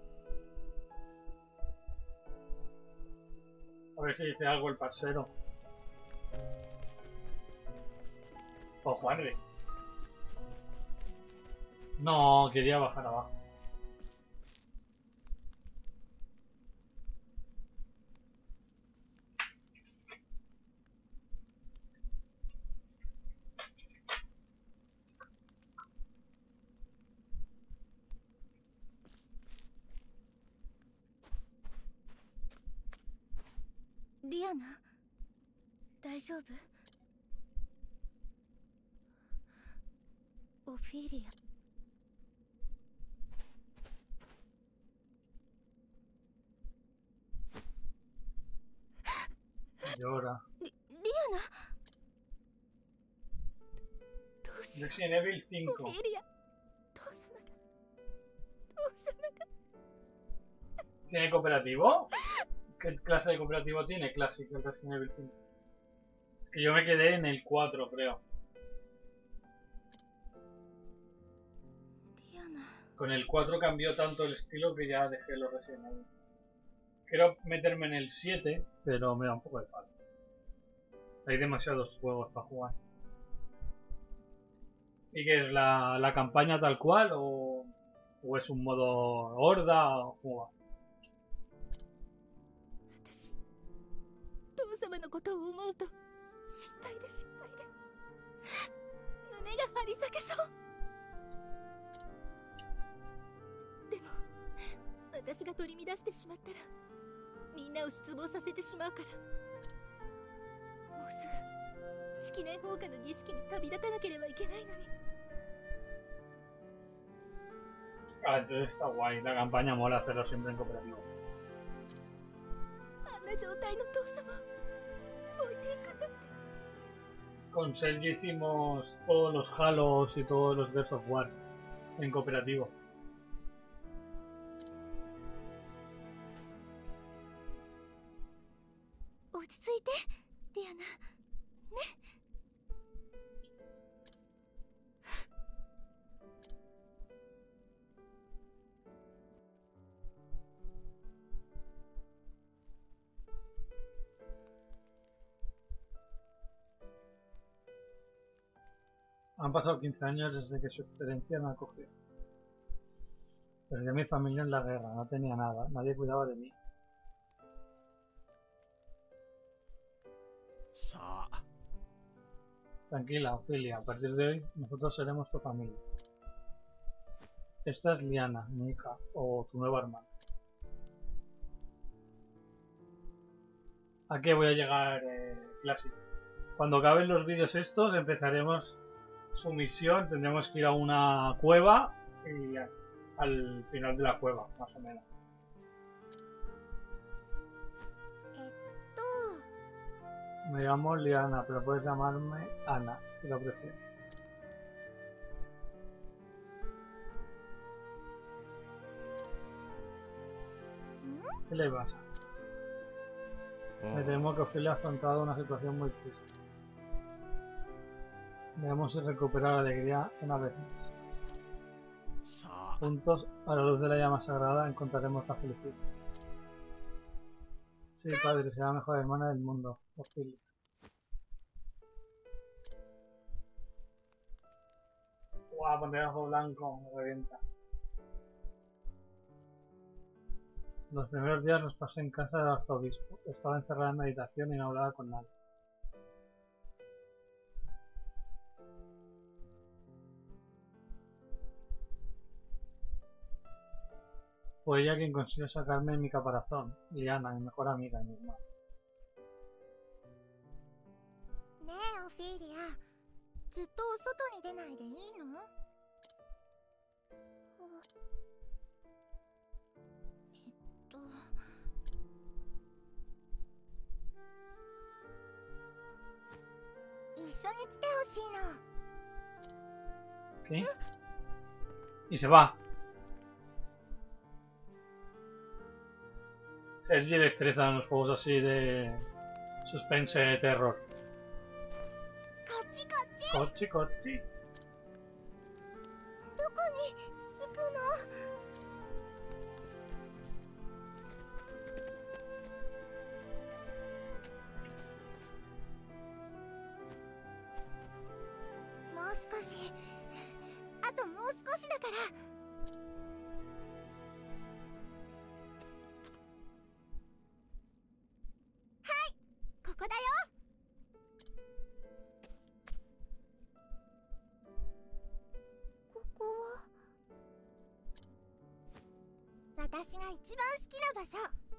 A ver si dice algo el parcero. O Juanri. No, quería bajar abajo. Liana, 大丈夫？オフィリア。 Llora. リ、リアナ。どうしよ Resident Evil う。 cinco. オフィリア。父様が。父様が。 ¿Tiene cooperativo? ¿Qué clase de cooperativo tiene? Clásico, el Resident Evil cinco. Es que yo me quedé en el cuatro, creo. リアナ。 Con el cuatro cambió tanto el estilo que ya dejé los Resident Evil. Quiero meterme en el siete, pero me da un poco de palo. Hay demasiados juegos para jugar. ¿Y qué es? ¿La, la campaña tal cual? ¿O, o es un modo horda? ¿O cómo va? 私、父様のことを思うと心配で心配で胸が張り裂けそう。でも私が取り乱してしまったらみんなを失望させてしまうから、もうすぐ式年放火の儀式に旅立たなければいけないのに。 Ah, entonces está guay. La campaña mola hacerlo siempre en cooperativo. あんな状態の父様を置いていくんだって。 Con Sergi hicimos todos los Halos y todos los Gears of War en cooperativo. 落ち着いて、リアナ。ね。 Han pasado quince años desde que su excelencia me acogió. Perdí a mi familia en la guerra, no tenía nada, nadie cuidaba de mí. Sa. Tranquila, Ophelia, a partir de hoy nosotros seremos tu familia. Esta es Liana, mi hija, o tu nueva hermana. ¿A qué voy a llegar, eh, Classic? Cuando acaben los vídeos estos empezaremos su misión, tendremos que ir a una cueva y a, al final de la cueva, más o menos. Me llamo Liana, pero puedes llamarme Ana, si lo prefieres. ¿Qué le pasa? Me temo que Ophelia ha afrontado una situación muy triste. Debemos recuperar la alegría una vez más. Juntos, a la luz de la llama sagrada, encontraremos la felicidad. Sí, padre, será la mejor hermana del mundo, Ophelia. Guau, poner ojo blanco, me revienta. Los primeros días los pasé en casa del arzobispo. Estaba encerrada en meditación y no hablaba con nadie. Fue ella quien consiguió sacarme mi caparazón, Liana, mi mejor amiga y mi hermana. ねえ、オフィリア、ずっと外に出ないでいいの？えっと、一緒に来てほしいの。 ¿Qué? Y se va. Sergi le estresa en los juegos así de suspense de terror. こっちこっち。 Cochi, cochi. どこに行くの？もう少し、あともう少しだから。ここだよ。ここは私が一番好きな場所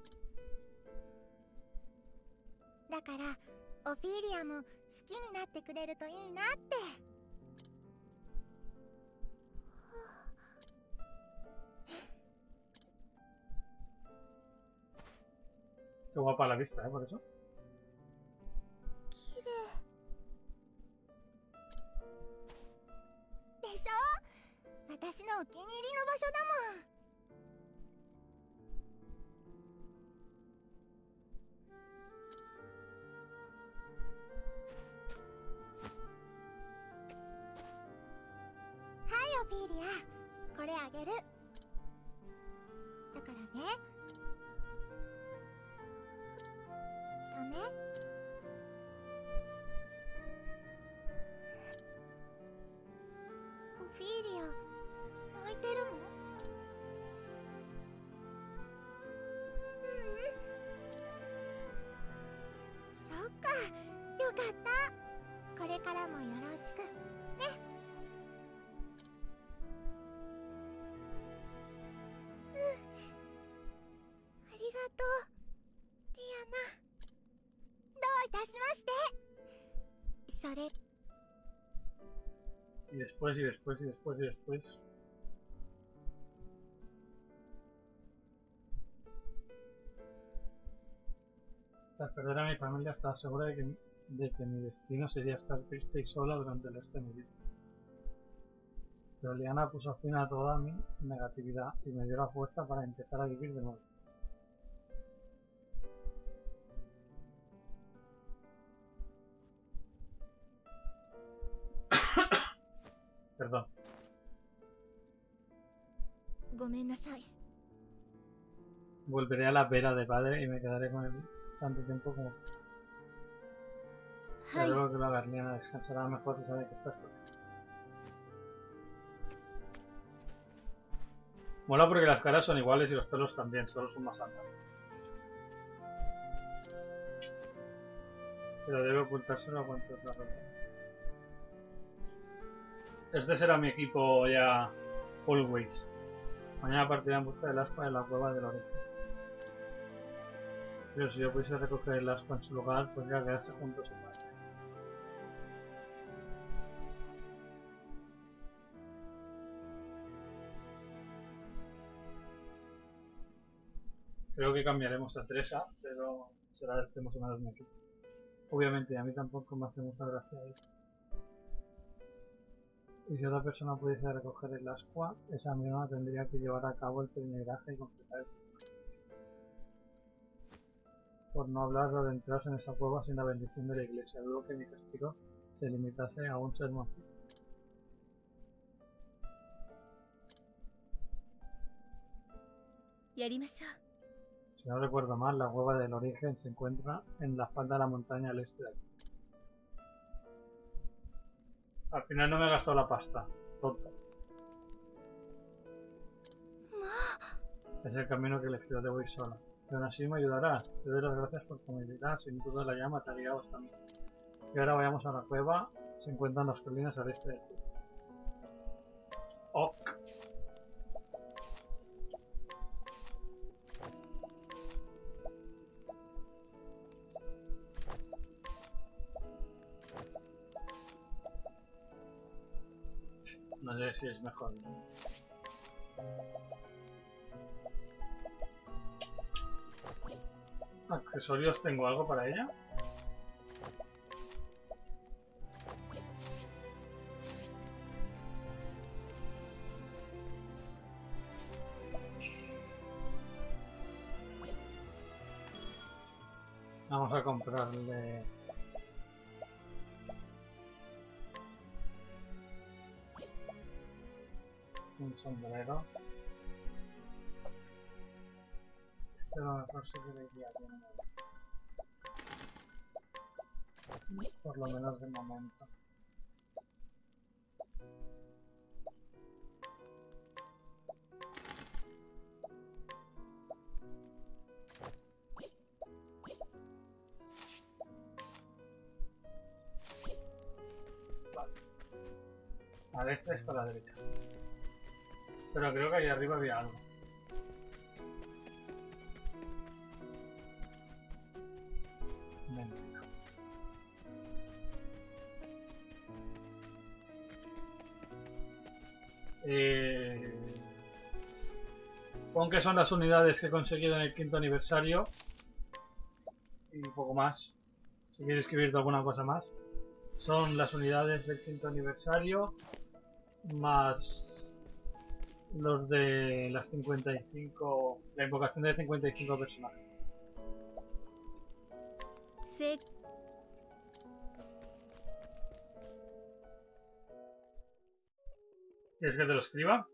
だから、オフィリアも好きになってくれるといいなって。 Qué guapa la vista, ¿eh? Por eso. 綺麗でしょ？私のお気に入りの場所だもん。はい、オフィリア、これあげる。だからね、ダメ？オフィリア、泣いてるの？ううん。そっよかった。これからもよろしくね。うん、ありがとうリアナ。どういたしまして。それ Y después, y después, y después, y después. Tras perder a mi familia, estaba segura de que, de que mi destino sería estar triste y sola durante el resto de mi vida. Pero Liana puso fin a toda mi negatividad y me dio la fuerza para empezar a vivir de nuevo. Perdón. ごめんなさい。 Volveré a la vera de padre y me quedaré con él tanto tiempo como... はい。 Pero que lo hagas, Liana, descansará mejor y sabe que estás por aquí. Mola porque las caras son iguales y los pelos también, solo son más altas. Pero debe ocultárselo a cuantos la rodean. Este será mi equipo ya always. Mañana partiré en busca del aspa en la cueva del origen. Pero si yo pudiese recoger el aspa en su lugar, podría quedarse junto a su padre. Creo que cambiaremos a Teresa, pero será este más o menos mi equipo. Obviamente a mí tampoco me hace mucha gracia ir. Y si otra persona pudiese recoger el ascua, esa misma tendría que llevar a cabo el peregrinaje y completar el camino. Por no hablar de adentrarse en esa cueva sin la bendición de la iglesia, dudo que mi castigo se limitase a un sermoncito. Si no recuerdo mal, la cueva del origen se encuentra en la falda de la montaña al este de aquí. Al final no me he gastado la pasta, tonta. Es el camino que he elegido, debo ir sola. Y aún así me ayudarás. Te doy las gracias por tu amabilidad, sin duda la llama te ha guiado hasta mí. Y ahora vayamos a la cueva, se encuentran las colinas al este de aquí. Oh. No sé si es mejor, ¿no? ¿Accesorios tengo algo para ella? Vamos a comprarle... un sombrero. Este a lo mejor sí que le iría bien. Por lo menos de momento. Vale. A la este es para la derecha. Pero creo que ahí arriba había algo. Mentira. Eh... Pon que son las unidades que he conseguido en el quinto aniversario. Y un poco más. Si quieres escribirte alguna cosa más. Son las unidades del quinto aniversario. Más... los de las cincuenta y cinco... la invocación de cincuenta y cinco personajes. Sí. ¿Quieres que te lo escriba?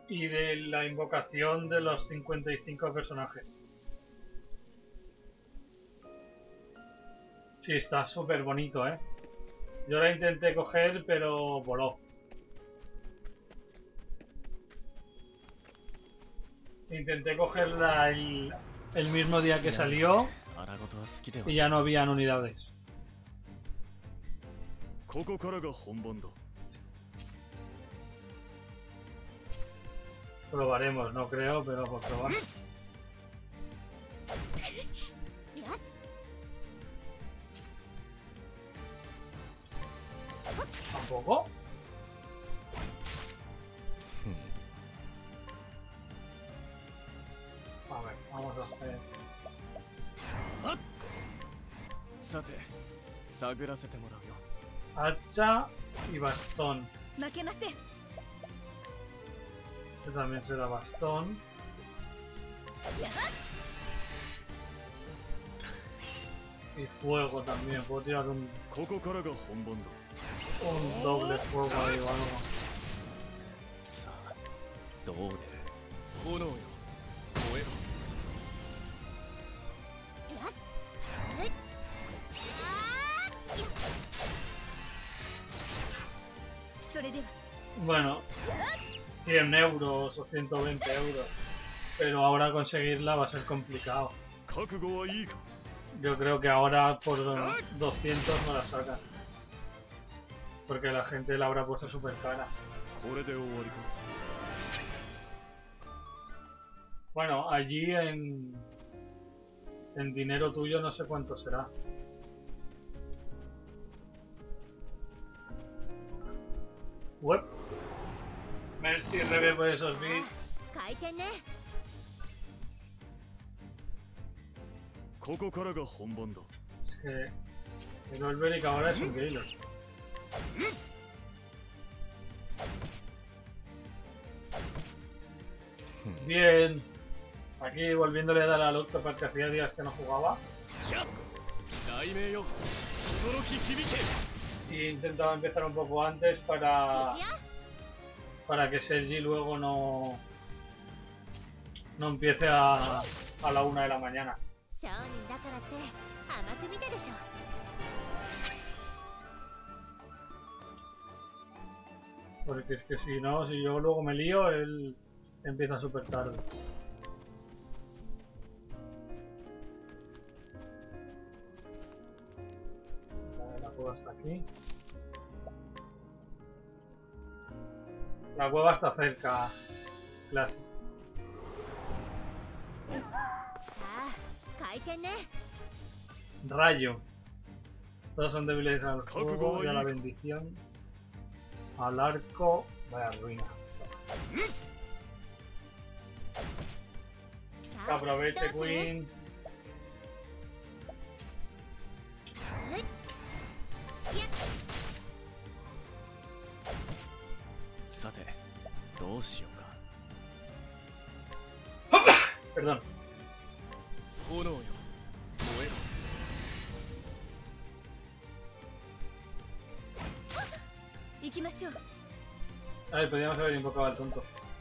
y de la invocación de los cincuenta y cinco personajes. Sí, está súper bonito, ¿eh? Yo la intenté coger, pero voló. Intenté cogerla el, el mismo día que salió y ya no habían unidades. Probaremos, no creo, pero por probar. ¿Tampoco? A ver, vamos a hacer... hacha y bastón. Este también será bastón. Y fuego también, puedo tirar un... un doble fuego ahí o algo. Bueno, cien euros o ciento veinte euros, pero ahora conseguirla va a ser complicado. Yo creo que ahora por doscientos no la sacan, porque la gente la habrá puesto súper cara. Bueno, allí en, en dinero tuyo no sé cuánto será. Web. Merci Rebe por esos bits. Es que el Olberic ahora es un Gaylord. Bien. Aquí volviéndole a dar al Octopath, que hacía días que no jugaba. Y intentaba empezar un poco antes para para que Sergi luego no no empiece a, a la una de la mañana. Porque es que si no, si yo luego me lío, él empieza súper tarde. La cueva está aquí. La cueva está cerca, Classic. Rayo. Todos son débiles al fuego y a la bendición. Al arco. Vaya ruina. Que aproveche, Queen. Perdón. A ver, podríamos haber invocado al tonto.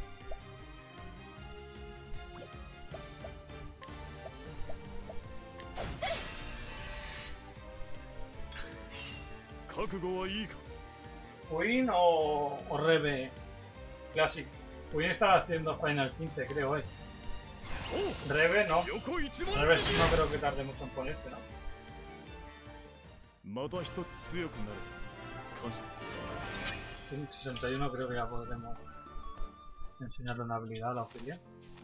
Queen o, o Rebe Classic. Queen estaba haciendo Final quince, creo, eh. Rebe no. Rebe no creo que tarde mucho en ponerse, ¿no? sesenta y uno creo que ya podremos enseñarle una habilidad a la Ophidia.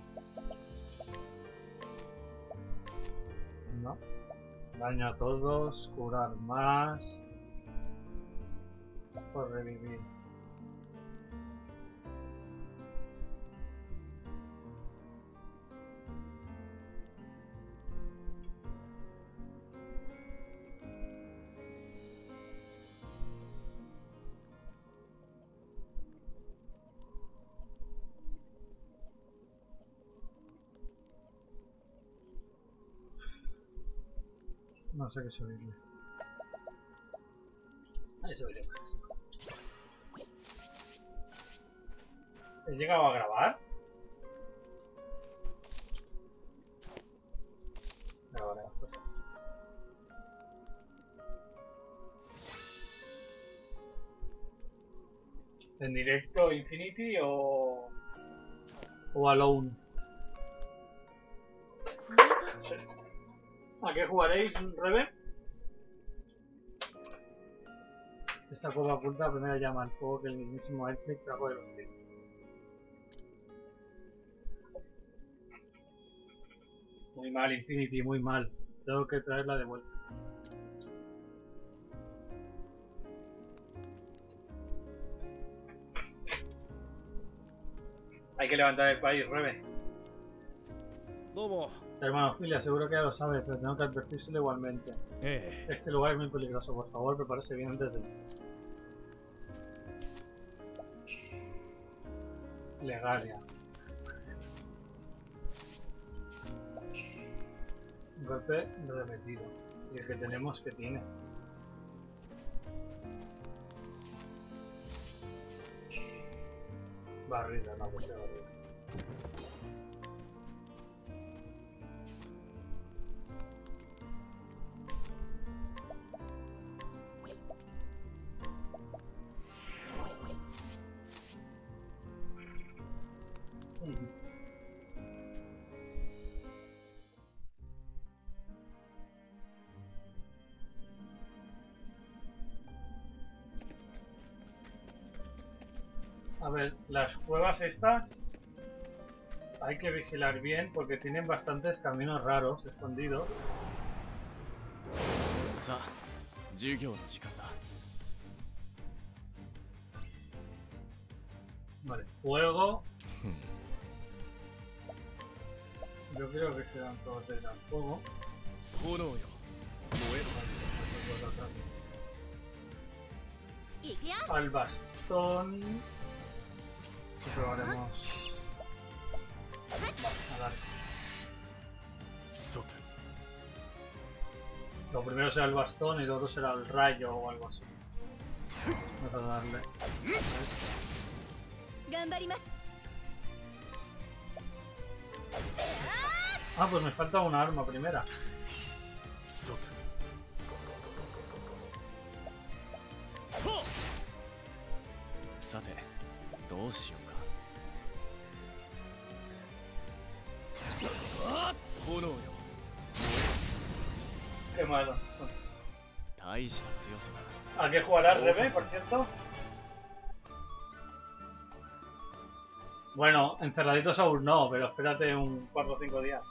No. Daño a todos, curar más. Por revivir. No sé qué subirle. Ahí subiremos esto. ¿He llegado a grabar? No, vale, pues. ¿En directo Infinity o, o Alone? ¿A qué jugaréis, Rebe? Esta cueva oculta primero llama al juego que el mismísimo Netflix trajo de los pies. Muy mal, Infinity, muy mal. Tengo que traerla de vuelta. Hay que levantar el país, Rebe. Domo. Hermano Filia, seguro que ya lo sabes, pero tengo que advertírselo igualmente. Eh. Este lugar es muy peligroso, por favor, prepárese bien antes de... Legalia. Un golpe repetido. Y el que tenemos, que tiene. Barrida, no, pues ya barrida. A ver, las cuevas estas hay que vigilar bien porque tienen bastantes caminos raros, escondidos. Sa,授業の時間だ. Vale, fuego. Yo creo que serán todos de gran fuego. 炎よ。燃え。 行くよ。 Al bastón. Y probaremos. Vale, a dar. さて。 Lo primero será el bastón y lo otro será el rayo o algo así. Vamos a darle. Ah, pues me falta una arma primera. さて。さて、どうしようか。炎よ。 Qué malo. 大した強さだ。 ¿A qué jugará Rebe, por cierto? Bueno, encerraditos aún no, pero espérate un cuatro o cinco días.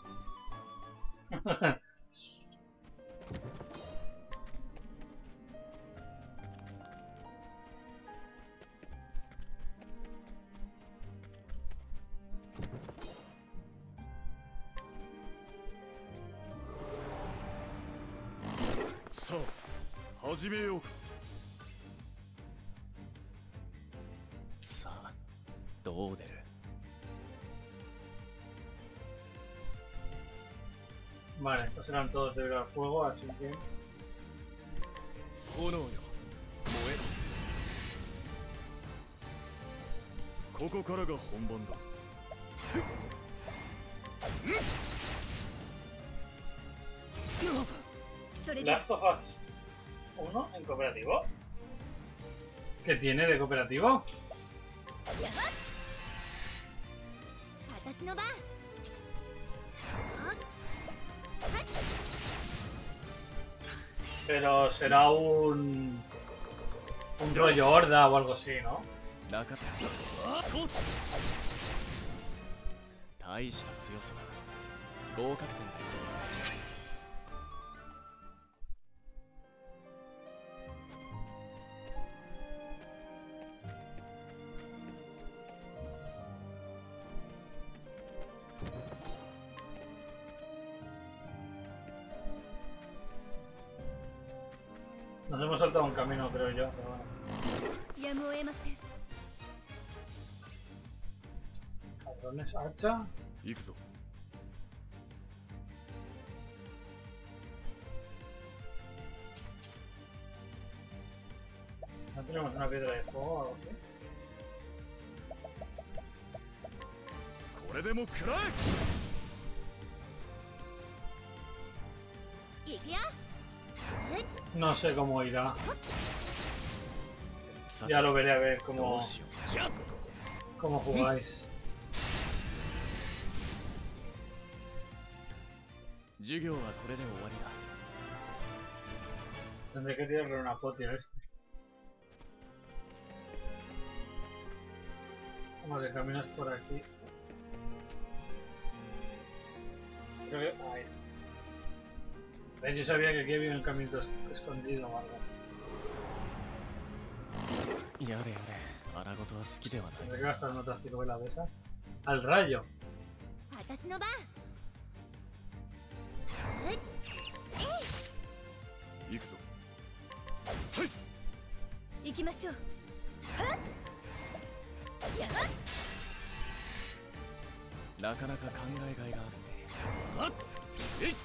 Sa, 始めようか。 さあ、どう出る？ Vale, estos eran todos de gran fuego, así que... 炎よ。燃え。ここからが本番だ。 Last of Us uno en cooperativo. ¿Qué tiene de cooperativo? Pero será un... un rollo horda o algo así, ¿no? なかった。大した強さだ。合格点だよ。 Nos hemos saltado un camino, creo yo, pero bueno. Cabrones, hacha. 行くぞ。 ¿No tenemos una piedra de fuego o algo así? これでも食らえ。 行くよ。 No sé cómo irá. さて Ya lo veré a ver ど cómo, うしよう。じゃあ cómo jugáis. 授業はこれで終わりだ。 Tendré que tirarle una foto a este. Vamos, que caminas por aquí. Creo que... Ahí. ¿Ves? Yo sabía que aquí había un camino escondido o algo. やれやれ、荒事は好きではない。 Tendré que gastar otra ciruela de esas. ¡Al rayo! 私の番。 行くぞ。 行きましょう。やっ。 なかなか考えがいがあるね。 はっえい。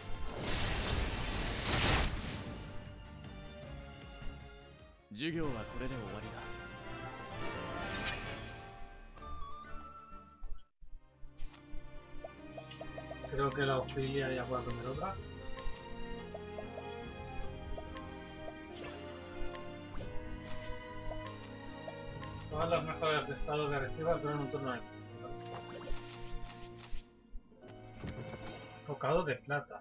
授業はこれで終わりだ。 Creo que la Ophelia ya puede comer otra. Todas las mejoras de estado que recibas duran un turno extra. Tocado de plata.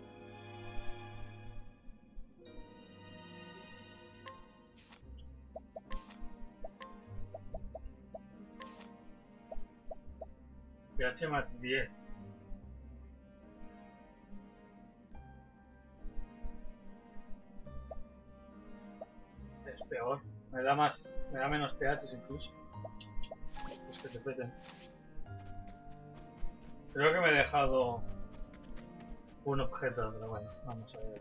pH más diez. Es peor. Me da más. Me da menos pH incluso. Es que se peten. Creo que me he dejado un objeto, pero bueno, vamos a ver.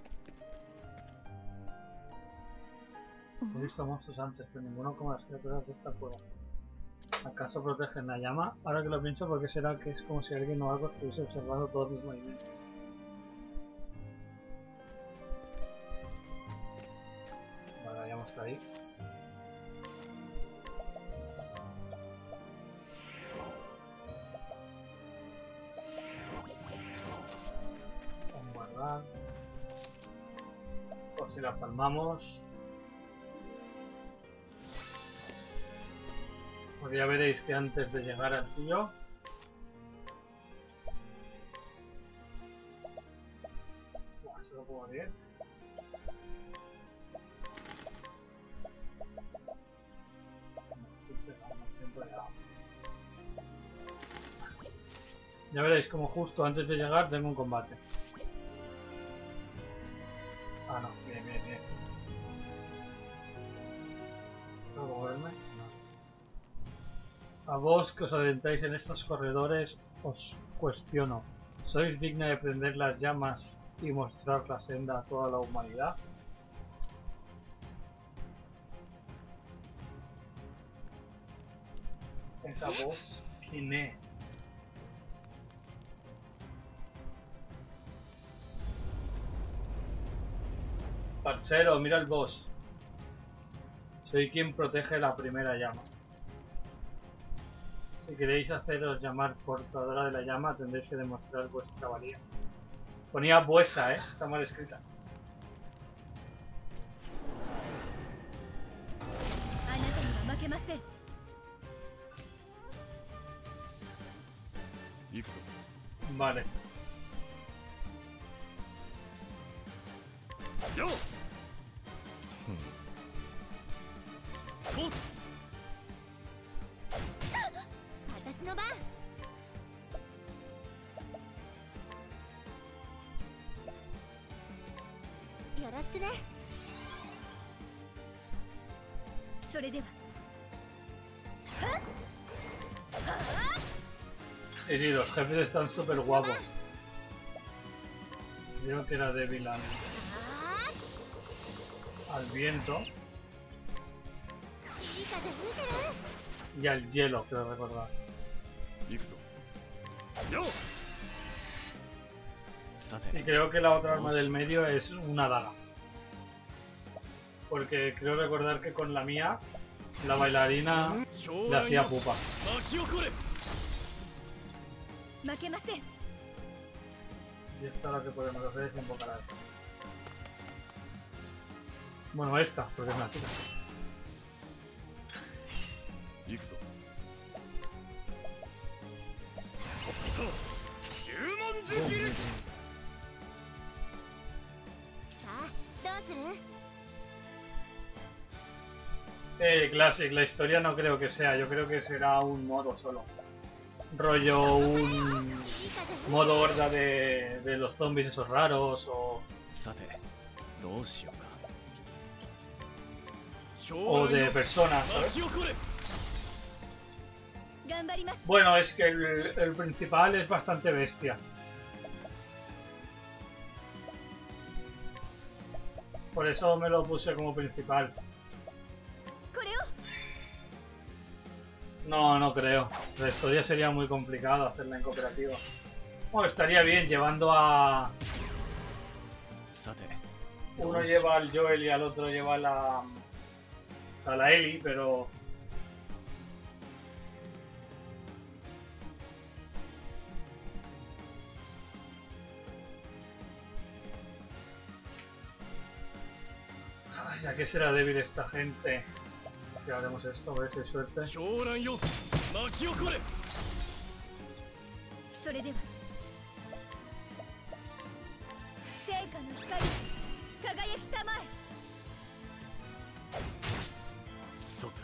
He visto monstruos antes, pero ninguno como las criaturas de esta cueva. ¿Acaso protegen la llama? Ahora que lo pienso, ¿por qué será que es como si alguien o algo estuviese observando todos mis movimientos? Vale, la llama está ahí. Vamos a guardar. Por si la palmamos. Pues ya veréis que antes de llegar al tío Buah, ¿se lo puedo abrir? Ya veréis como justo antes de llegar tengo un combate. Ah, no, bien, bien, bien. ¿Tengo que moverme? A vos que os adentráis en estos corredores, os cuestiono. ¿Sois digna de prender las llamas y mostrar la senda a toda la humanidad? Esa voz, ¿quién es? Parcero, mira el boss. Soy quien protege la primera llama. Si queréis haceros llamar portadora de la llama, tendréis que demostrar vuestra valía. Ponía vuesa, ¿eh? Está mal escrita. Vale. Yo. Sí, sí, los jefes están súper guapos. Creo que era débil al, al viento y al hielo, creo recordar. Y creo que la otra arma del medio es una daga. Porque creo recordar que con la mía, la bailarina le hacía pupa. 負けません。 Y esta lo que podemos hacer es invocar a esta. Bueno, esta, porque es una chica. 行くぞ。そう十文字切り。 さあどうする？ Eh, Classic, la historia no creo que sea, yo creo que será un modo solo. Rollo un modo horda de, de los zombies esos raros o, さてどうしようか。 o de personas, ¿sabes? 巻き起これ。 頑張ります。 Bueno, es que el, el principal es bastante bestia. Por eso me lo puse como principal. これを No, no creo. La historia sería muy complicado hacerla en cooperativa. Bueno, estaría bien llevando a... さて Uno lleva al Joel y al otro lleva a la... a la Ellie, pero... Ay, ¿a qué será débil esta gente? Si haremos esto, a ver si hay suerte. 狂乱よ巻き起これ。 それでは聖火の光輝きたまえ。 さて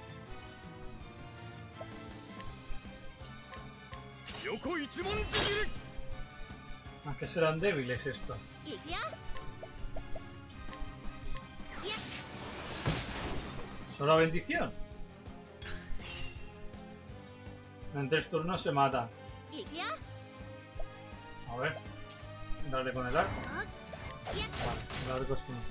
横一文字切り。 ¿A qué serán débiles estos? いくよ。 ¿Solo bendición? En tres turnos se matan. いくよ。 A ver. Dale con el arco. いや Vale, el arco es uno.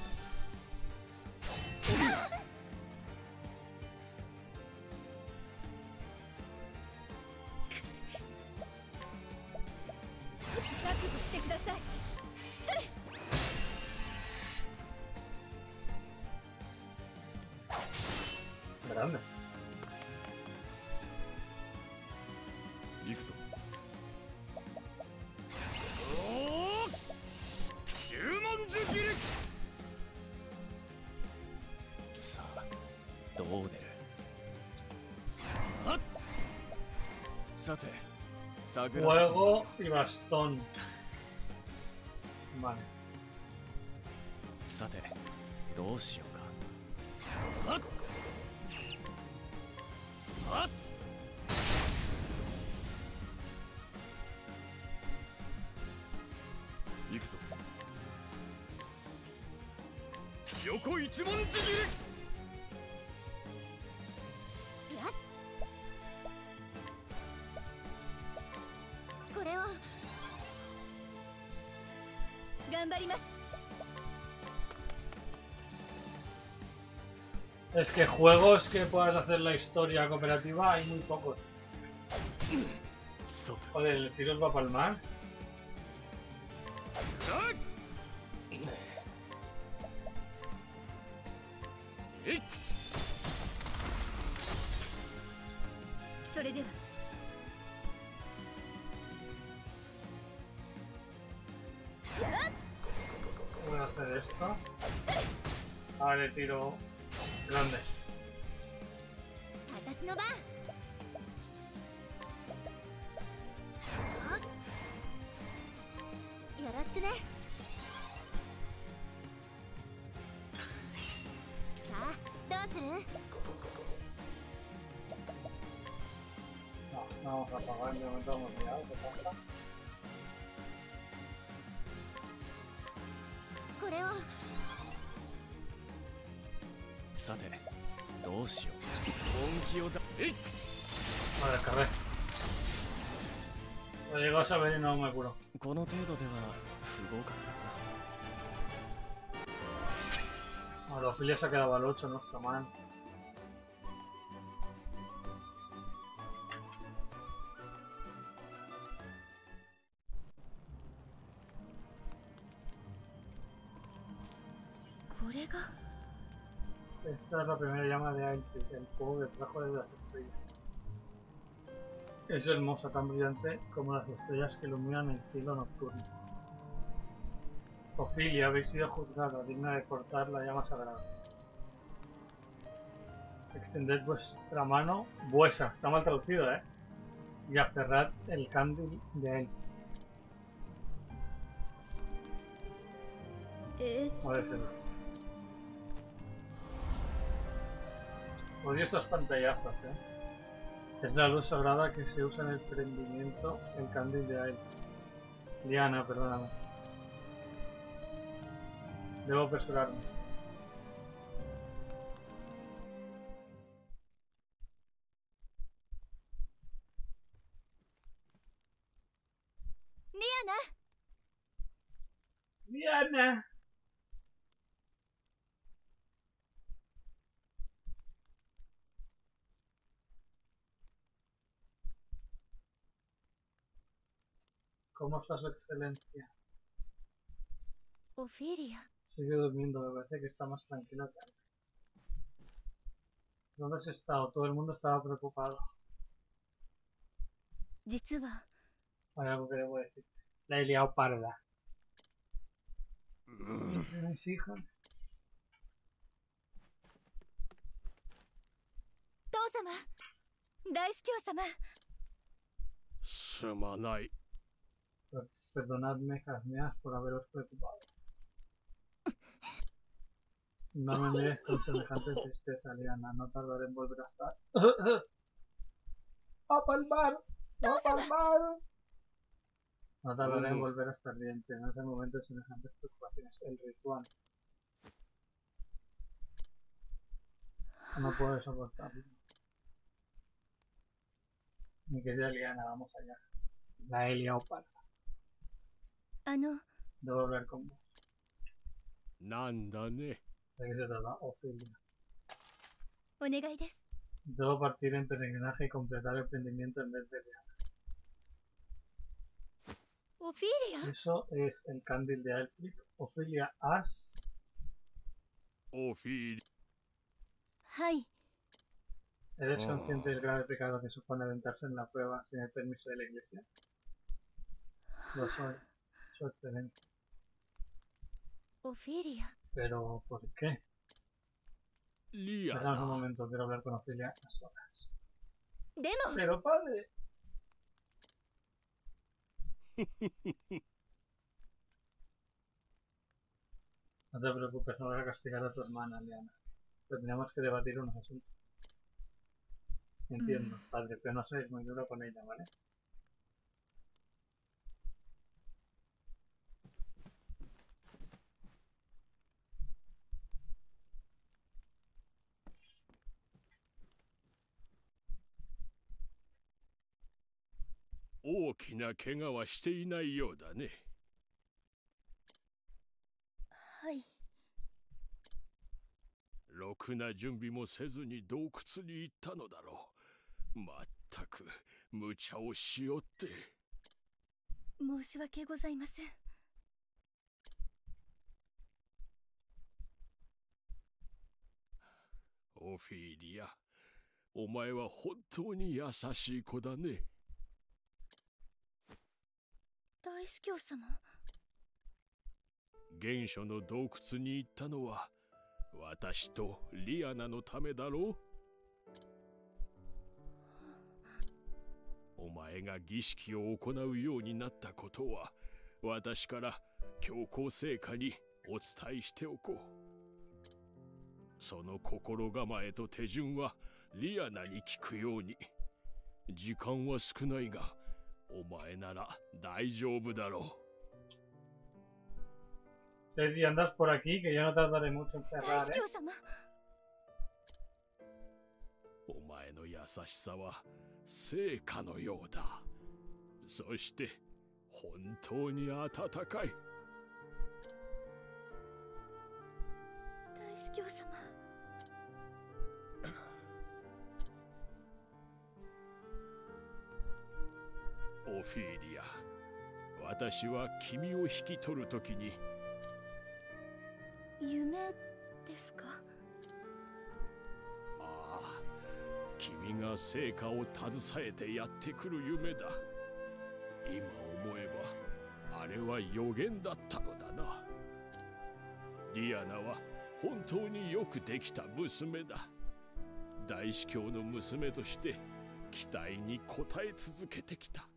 覚悟してください。それ。 Grande. 行くぞ。おお十文字切り。さあどう出る。はっさて桜坂 Fuego y bastón. Vale. さてどうしようか。はっはっ行くぞ。横一文字切り。 よし。これを頑張ります。 Es que juegos que puedas hacer la historia cooperativa hay muy pocos. さて Joder, ¿el tiro va a palmar? えいっそれでは Voy a hacer esto. Vale, tiro grande. 私の番。よろしくね。さあどうする？ No, vamos a apagar de momento, vamos a mirar qué pasa. これをさてどうしよう。本気をだ。えいっ Vale, carré. Lo llego a saber y no me curo. この程度では不合格だな。 A la filia se ha quedado al ocho, no está mal. Esta es la primera llama de Aelfric, el fuego que trajo desde las estrellas. Es hermosa, tan brillante como las estrellas que iluminan el cielo nocturno. Ofilia, habéis sido juzgada, digna de cortar la llama sagrada. Extended vuestra mano, vuesa, está mal traducido, ¿eh? Y aferrad el cándil de él. Eh, Puede ser esto. Odio estos pantallazos, ¿eh? Es la luz sagrada que se usa en el prendimiento, el cándil de él. Liana, perdóname. Debo apresurarme. Liana, Liana. ¿Cómo está su excelencia? Ofilia. Sigue durmiendo, me parece que está más tranquila que antes. ¿Dónde has estado? Todo el mundo estaba preocupado. 実は Hay algo que debo decir. La he liado parda. Mis hijas. 父様、大司教様。 すまない。 Per- Perdonadme, hijas mías, por haberos preocupado. No me mires con semejante tristeza, Liana. No tardaré en volver a estar. ¡A palmar! ¡A palmar! No tardaré en volver a estar bien. En ese momento de semejantes preocupaciones. El ritual. No puedo soportarlo. Mi querida Liana, vamos allá. La he liado parda. あの、 Debo hablar con vos. なんだね。 ¿De qué se trata? Ofilia. お願いです。 Debo partir en peregrinaje y completar el prendimiento en vez de Liana. オフィリア Eso es el cándil de Aelfric. Ofilia, has... オフィリ。 はい。 ¿Eres Oh. consciente del grave pecado que supone aventarse en la prueba sin el permiso de la iglesia? Lo soy. Su excelencia. オフィリア。 Pero, ¿por qué? リア Déjanos un ナ。 momento, quiero hablar con Ofilia a solas. でも、 Pero, padre... No te preocupes, no voy a castigar a tu hermana, Liana. Pero tenemos que debatir unos asuntos. Entiendo, padre, pero no seáis muy duro con ella, ¿vale? Oh, 大きな怪我はしていないようだね。 はい。 ろくな準備もせずに洞窟に行ったのだろう。まったく無茶をしよって。 申し訳ございません。 オフィリア、お前は本当に優しい子だね。 大司教様。 原初の洞窟に行ったのは私とリアナのためだろう。お前が儀式を行うようになったことは私から教皇聖歌にお伝えしておこう。その心構えと手順はリアナに聞くように。時間は少ないがお前なら大丈夫だろう。 Sergi, andas por aquí, que yo no tardaré mucho en 大 cerrar, 司 ¿eh? 教様。 お前の優しさは聖火のようだ。そして本当に温かい。 大司教様。 オフィリア、私は君を引き取るときに夢ですか？ ああ、君君が成果を携えてやってくる夢だ。今思えばあれは予言だったのだな。リアナは本当によくできた娘だ。大司教の娘として期待に応え続けてきた。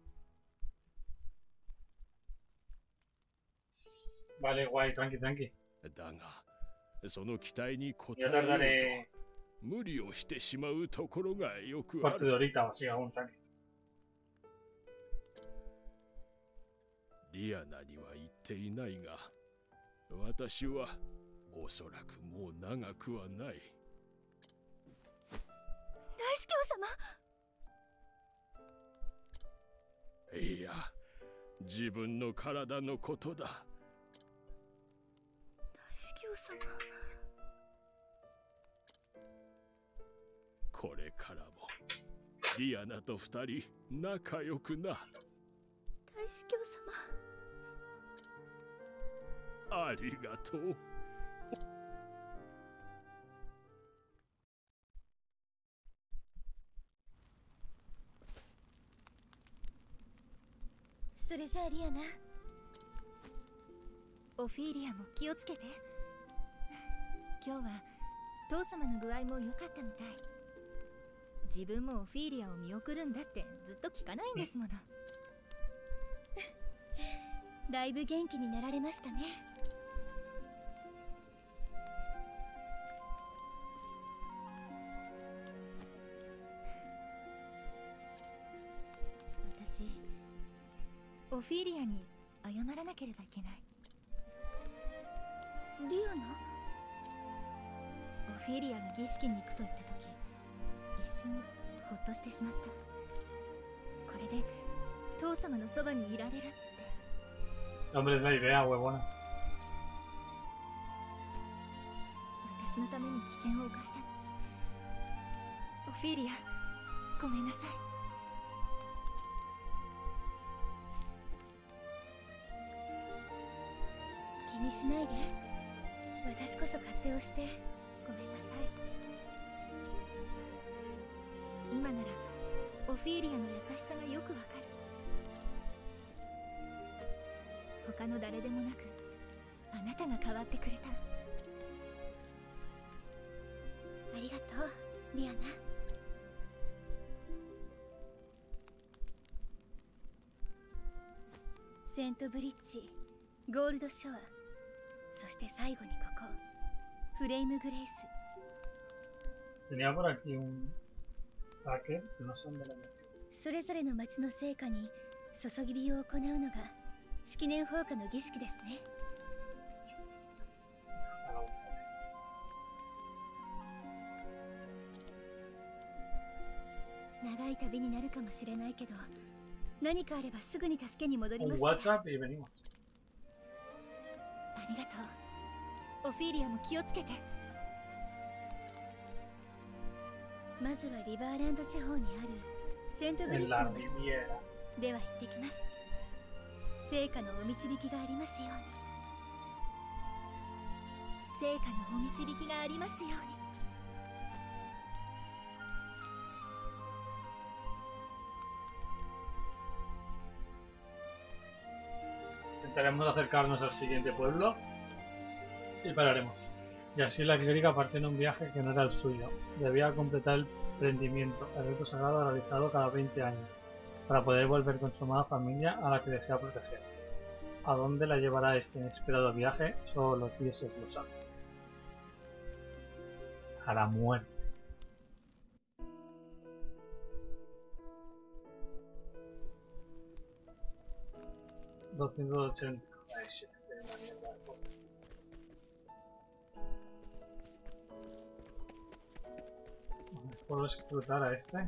Vale, guay, tranqui, tranqui. だが、その期待に応え Yo よう tardaré と無理をしてしまうところがよく un あ cuarto de る。 horita o así, aún, tranqui. リアナには言っていないが、私はおそらくもう長くはない。 大司教様。 いや、自分の体のことだ。 大司教様。 これからもリアナと二人仲良くな。 大司教様。 ありがとう。 それじゃあリアナ、オフィーリアも気をつけて。今日は父様の具合も良かったみたい。自分もオフィーリアを見送るんだってずっと聞かないんですもの。だいぶ元気になられましたね。私オフィーリアに謝らなければいけない。リアナ？オフィーリアが儀式に行くと言った時、一瞬ほっとしてしまった。これで父様のそばにいられるって。 Hombre, es la idea, huevona. 私のために危険を冒したのに。オフィーリア、ごめんなさい。気にしないで。私こそ勝手をしてごめんなさい。今ならオフィーリアの優しさがよくわかる。他の誰でもなくあなたが変わってくれた。ありがとう、リアナ。セントブリッジ、ゴールドショア、そして最後にここ、フレイムグレイス。 Tenía por aquí un hacker que no son de la noche. それぞれの町の聖火に注ぎ火を行うのが式年放火の儀式ですね。長い旅になるかもしれないけど、何かあればすぐに助けに戻ります Un から。 WhatsApp y venimos. ありがとう。オフィーリアも気をつけて。まずはリバーランド地方にあるセントブリッ En ジ la の町 Riviera. では行ってきます。聖火のお導きがありますように。聖火のお導きがありますように。 Intentaremos acercarnos al siguiente pueblo y pararemos. Y así la clériga partió en un viaje que no era el suyo. Debía completar el prendimiento, el rito sagrado realizado cada veinte años, para poder volver con su amada familia a la que desea proteger. ¿A dónde la llevará este inesperado viaje? Solo los dioses lo saben. A la muerte. doscientos ochenta. Ay, shit, estoy en la mierda de pueblo. ¿Puedo explotar a este?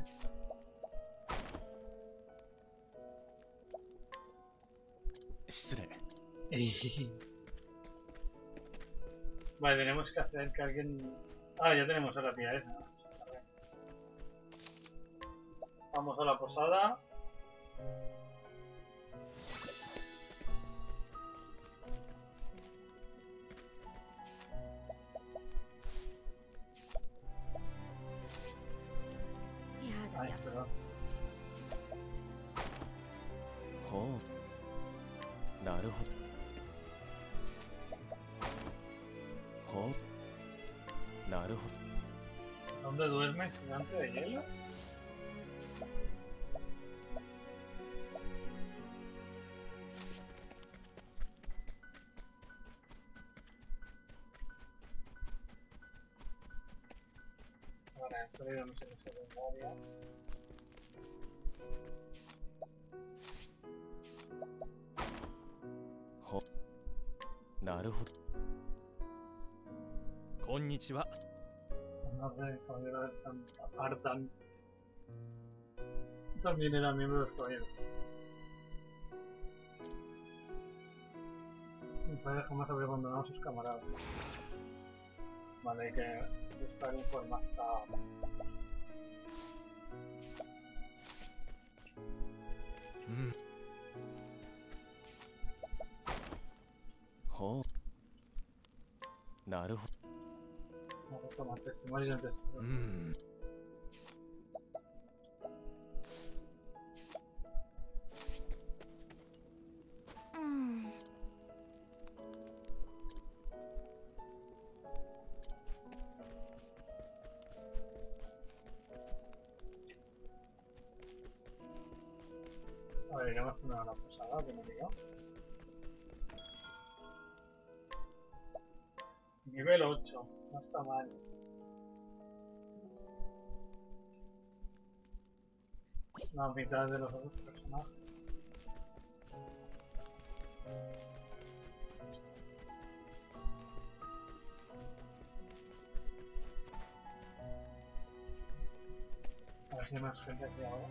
Vale, tenemos que hacer que alguien... Ah, ya tenemos a la tía esa. Vamos a la posada. Ay, perdón. ほうなるほどほうなるほど ¿Dónde duerme el gigante de hielo? Vale, han salido misiones secundarias. Ho. なるほど。 こんにちは。 No sé, caballero de Artan. También era miembro de los caballeros. Mi padre jamás habría abandonado a sus camaradas. Vale, hay que buscar información. Mm. Ho. なるほど。 Vamos a tomar testimonio del testigo. Mm. A ver, iremos primero a la posada, que me digo. Nivel ocho, no está mal. La mitad de los otros personajes. A ver si hay más gente aquí ahora.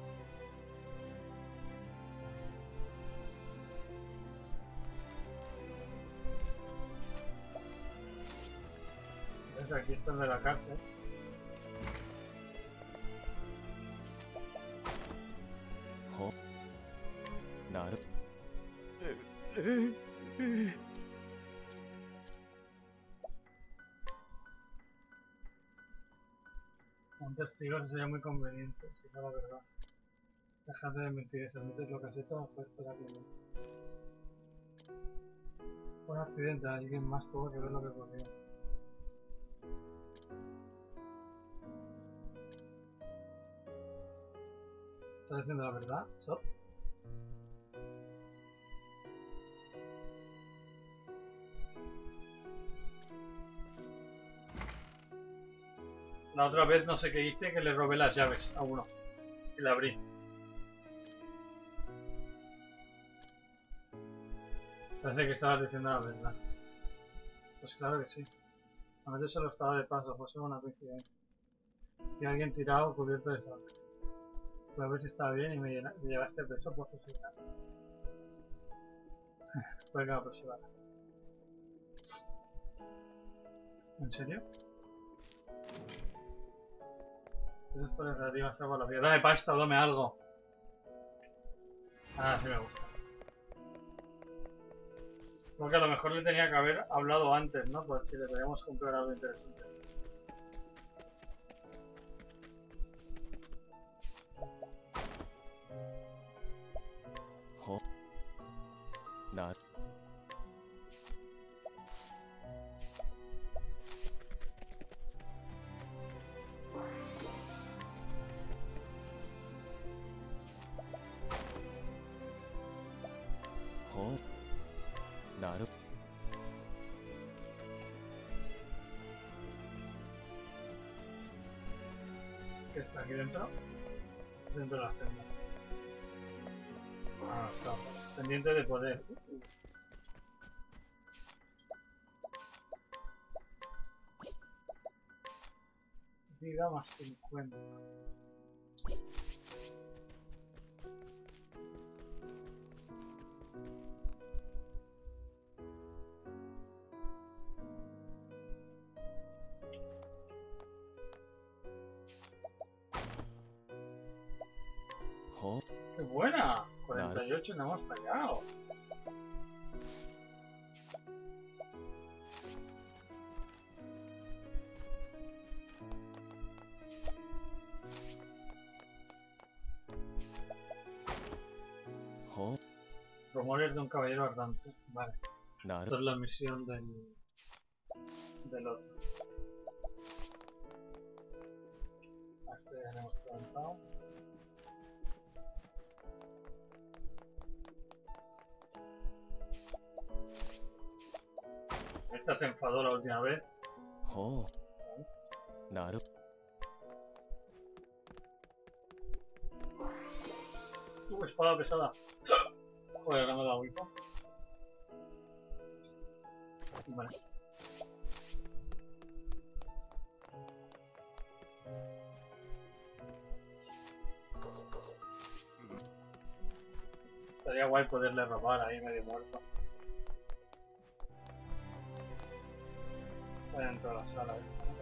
¿Ves? Aquí está el de la cárcel. Ho. なる。 Un testigo sería muy conveniente, si no la verdad. Déjate de mentir, si admites lo que has hecho, pues será bien. Fue un accidente, alguien más tuvo que ver lo que ocurrió. ¿Estás diciendo la verdad, Sop? La otra vez no sé qué hice, que le robé las llaves a uno y la abrí. Parece que estabas diciendo la verdad. Pues claro que sí. A veces solo estaba de paso, fue solo una coincidencia. Y alguien tirado cubierto de sangre. Fue a ver si estaba bien y me, llena, me llevaste preso por fusilar. Fue que me aproximara. ¿En serio? Esa historia relativa a la vida. Dame pasta o dame algo. Ah, sí me gusta. Creo que a lo mejor le tenía que haber hablado antes, ¿no? Por si le podíamos comprar algo interesante. Ho. なる。ほう。なる。 ¿Qué está aquí dentro? Dentro de la celda. Ah, está. Pendiente de poder. Vida más cincuenta. Ho. ¡Qué buena! cuarenta y ocho, no hemos fallado. ほ Rumores de un caballero ardente. Vale. うなる Esto es la misión del, del otro. A este ya le hemos preguntado. Esta se enfadó la última vez. ほうなる Uh, espada pesada. Joder, ahora me da huipa. Vale. Estaría guay poderle robar ahí medio muerto. Voy dentro de la sala esta, ¿no?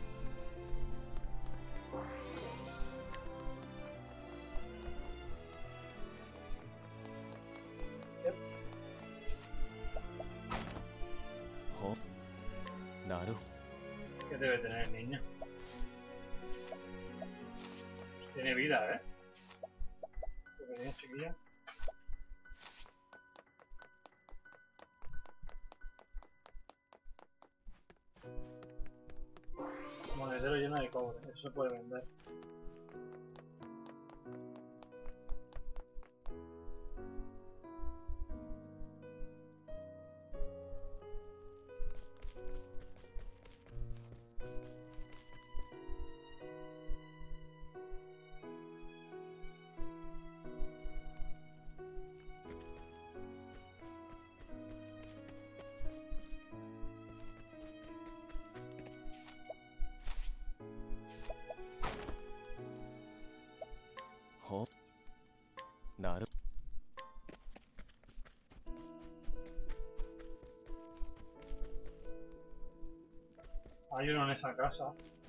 Yep. ほうなるほ ¿Qué debe tener el niño? Tiene vida, ¿eh? Pequeña chiquilla. Monedero lleno de cobre, eso se puede vender. なる Hay uno en esa casa.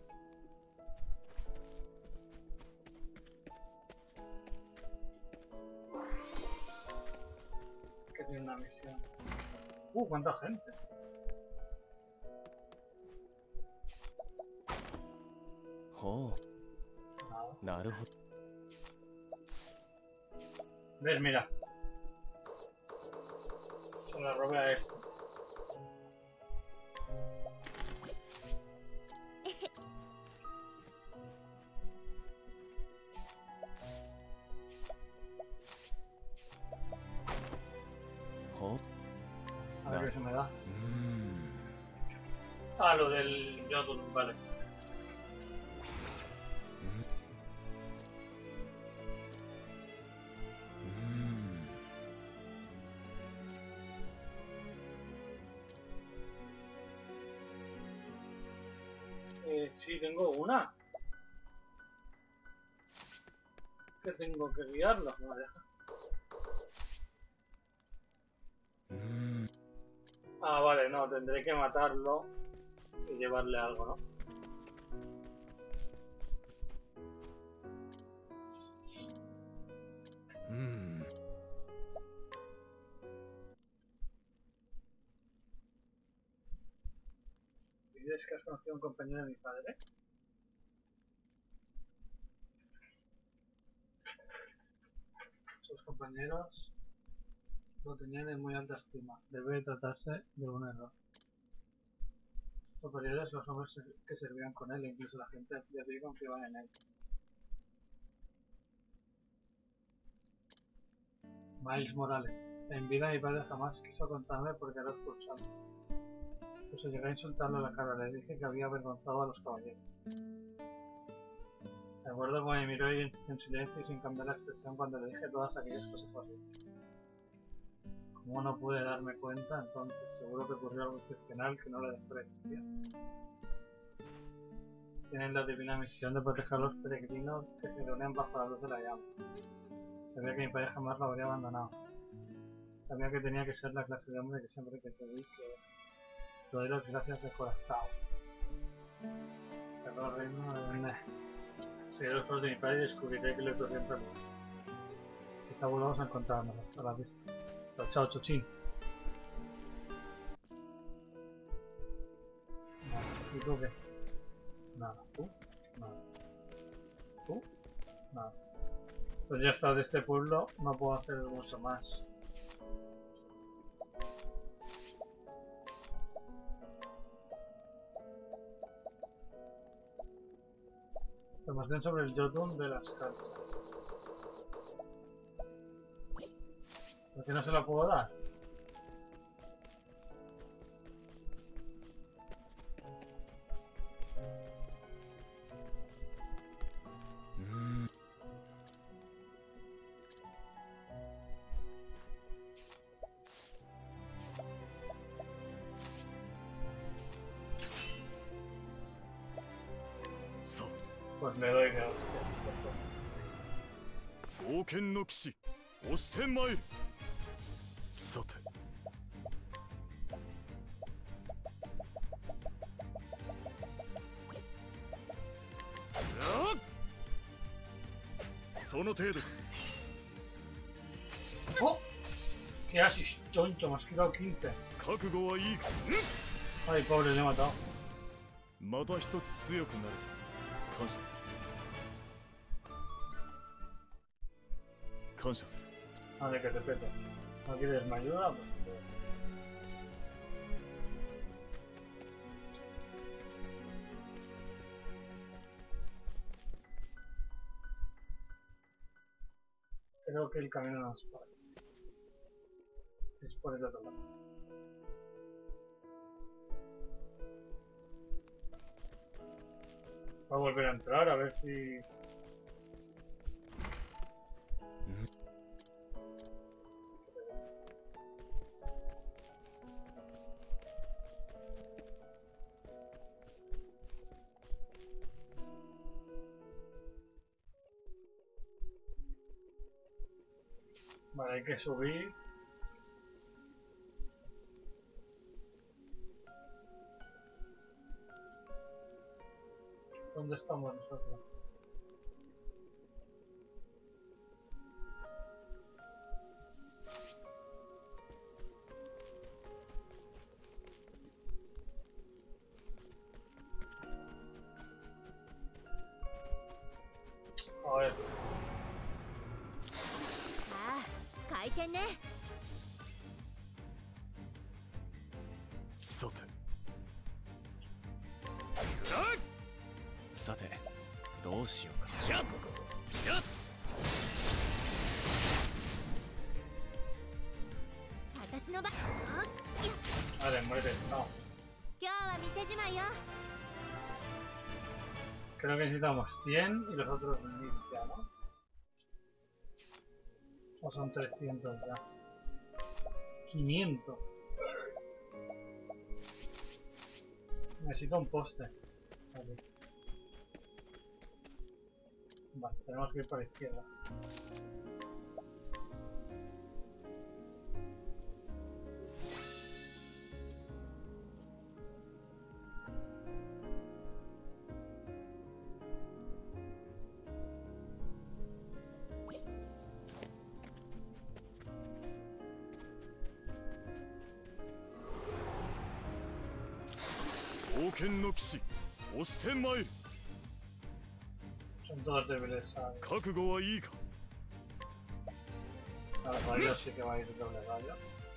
Que tiene una misión. Uh, cuánta gente. Ho. Nada. Naruhodo. ¿Ves? Mira. Se la robé a esto. A ver qué se me da. Ah, lo del Jotun, vale. Eh, sí, tengo una. Que tengo que guiarlo. Vale. Ah, vale, no, tendré que matarlo y llevarle algo, ¿no? Mm. ¿Dices que has conocido a un compañero de mi padre? Sus compañeros lo tenían en muy alta estima. Debe tratarse de un error. Superiores los hombres que servían con él, e incluso la gente de pie confiaba en él. Miles Morales. En vida mi padre jamás quiso contarme por qué era expulsado. Incluso llegué a insultarlo en la cara, le dije que había avergonzado a los caballeros. Recuerdo cómo me miró en silencio y sin cambiar la expresión cuando le dije todas aquellas cosas posibles. Como no pude darme cuenta, entonces seguro que ocurrió algo excepcional que no le dejó de existir. Tienen la divina misión de proteger a los peregrinos que se reúnen bajo la luz de la llama. Sabía que mi padre jamás lo habría abandonado. Sabía que tenía que ser la clase de hombre que siempre que te vi que te doy las gracias de corazón. Cerró el reino de... Seguiré los pasos de mi padre y descubriré que le ocurrió en realidad. Quizá volvamos a encontrarnos. A la vista. Pero chao, chochín. ¿Y tú qué? Nada. ¿Tú? Nada. ¿Tú? Nada. Pues ya está, de este pueblo no puedo hacer mucho más. Información sobre el Jotun de las cartas. ¿Por qué no se la puedo dar? Pues me doy de hostia. 冒険の騎士押してまいる。さてその程度。 ¡Oh! ¿Qué haces, choncho? Me has quitado quince. 覚悟はいいか。 Ay, pobre, le he matado. また一つ強くなる。感謝する。感謝する。 Vale, que te peto. ¿No quieres mi ayuda? Pues... Creo que el camino no es por aquí. Es por el otro lado. Va a volver a entrar a ver si... Vale, hay que subir. ¿Dónde estamos nosotros? A ver. 回転ね。 さてさてどうしようか。 やっやっ私の番。 Vale, muere. No. 今日は店じまいよ。 Creo que necesitamos cien y los otros mil ya, ¿no? O son trescientos ya. quinientos. Necesito un poste. Vale. Vale, tenemos que ir por la izquierda. Son todos débiles, ¿sabes? 覚悟はいいか。 A los rayos sí que va a ir doble rayo.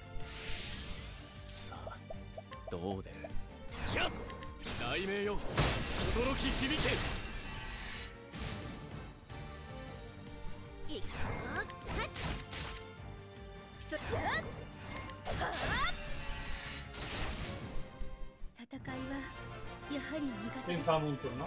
さあどう出る。 やっ雷鳴よ驚き響け。 いくぞ。はっ。そっ。戦いはやはり苦手です。 Pim pam un turno.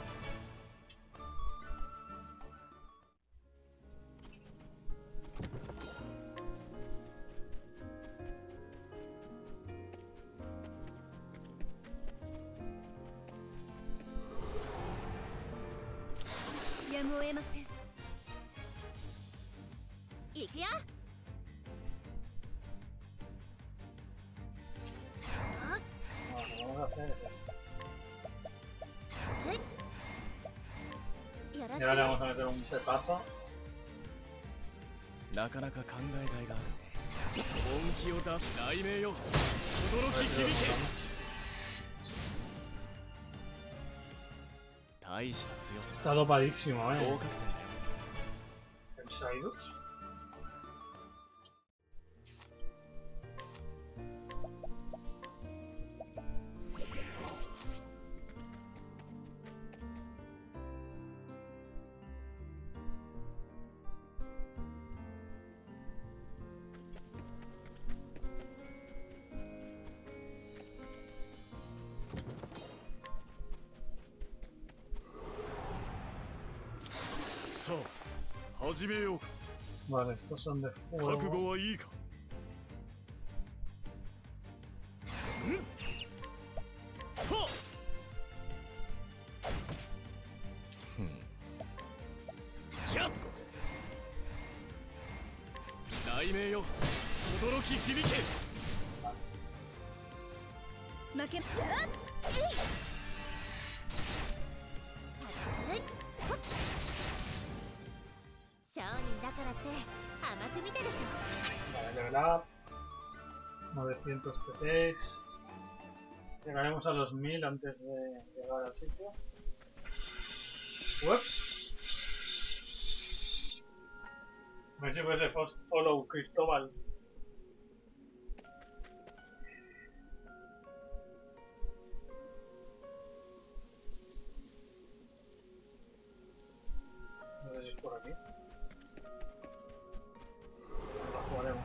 Yaむを得ません。いくよ。 Vamos a hacer eso. よろ Y し ahora le く。 vamos a meter un pepazo. なかなか考えがいがあるね。 本気を出す雷鳴よ A 驚 ver き si lo 響け。 matamos. 大した強さ Está dopadísimo, だ。合 eh. 格点だよ。 ¿En Cyrus. Vale, estos son de fuego. Vale, level up. novecientos P Cs. Llegaremos a los mil antes de llegar al sitio. Uep. A ver si fuese follow Cristóbal. No sé si es por aquí. La jugaremos.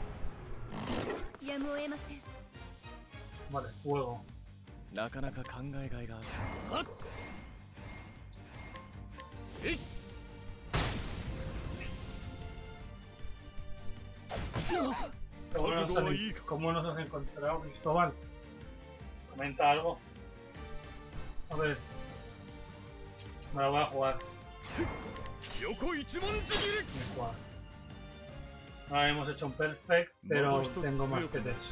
Vale, fuego. なかなか考えがいがある。えい。 ¿Cómo nos, han, ¿Cómo nos has encontrado, Cristóbal? Comenta algo. A ver. Me la voy a jugar. Me jugar. Ahora hemos hecho un perfect, pero tengo más P Ts.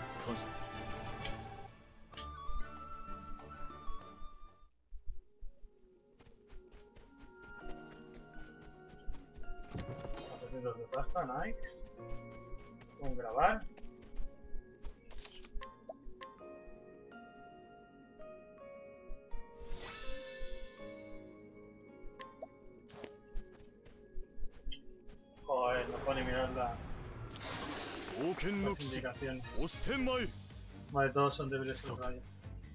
Los de pasta, Nike. Con grabar. Joder, no puedo ni mirar la... las indicaciones. Vale, todos son débiles por rayo.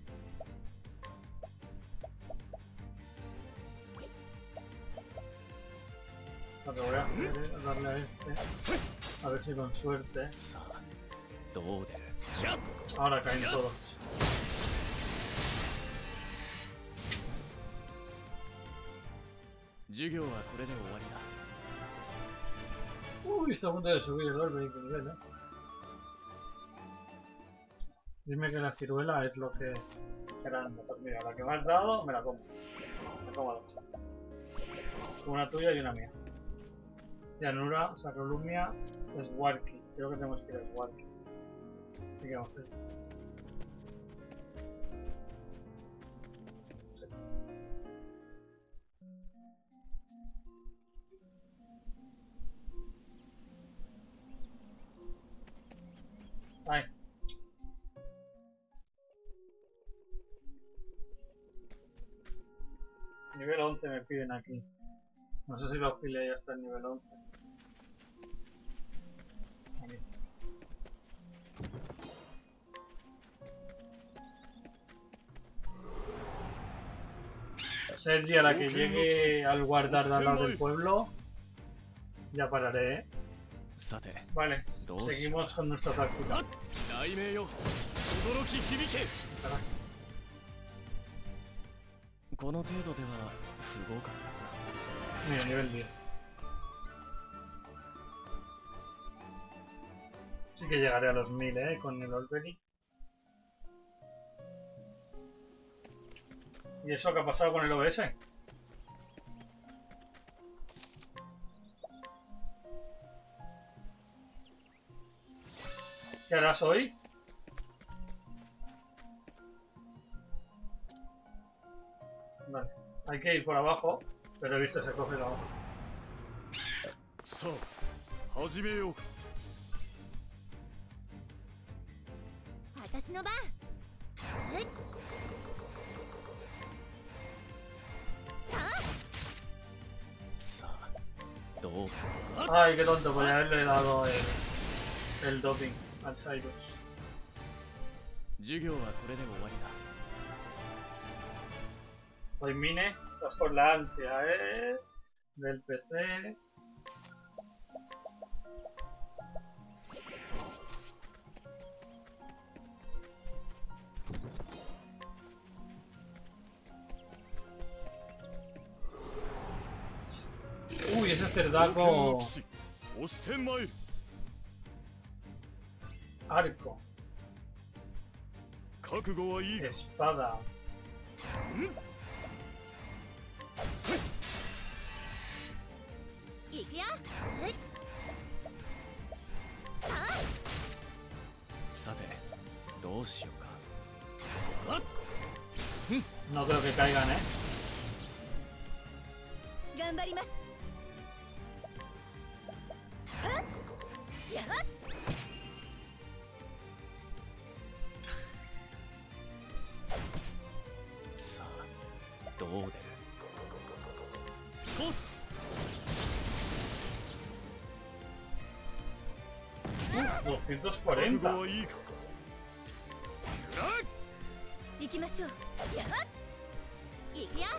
Lo que voy a hacer es darle a este, a ver si con suerte. Ahora caen todos. Uy, está a punto de subir el orbe de nivel, eh. Dime que la ciruela es lo que era. Pues mira, la que me has dado me la como. Me como dos. Una tuya y una mía. Llanura, Sacrolumia, Swarky. Creo que tenemos que ir a Swarky. ¿Qué vamos a hacer? Sí. Ay. Nivel once me piden aquí. No sé si la auxilia ya está en nivel once. Aquí. Sergi, a la que llegue al guardar al lado del pueblo, ya pararé, ¿eh? Vale, seguimos con nuestra táctica. Mira, nivel diez. Sí que llegaré a los mil, eh, con el Olveri. ¿Y eso qué ha pasado con el O B S? ¿Qué harás hoy? Vale, hay que ir por abajo, pero he visto que se coge la hoja. どう Ay, qué tonto, podría haberle dado el, el doping al Cyrus. 授業はこれで終わりだ。 Hoy Mine, estás por la ansia, ¿eh? Del P C. Uy, ese cerdaco. 押してまいる。 Arco, 覚悟はいいか。 espada. 行くよ。 さてどうしようか。 No creo que caigan, ¿eh? 頑張ります。やっ。 さあどう出る。 doscientos 覚悟 cuarenta. はいいか。 行きましょう。やっ。行くよ。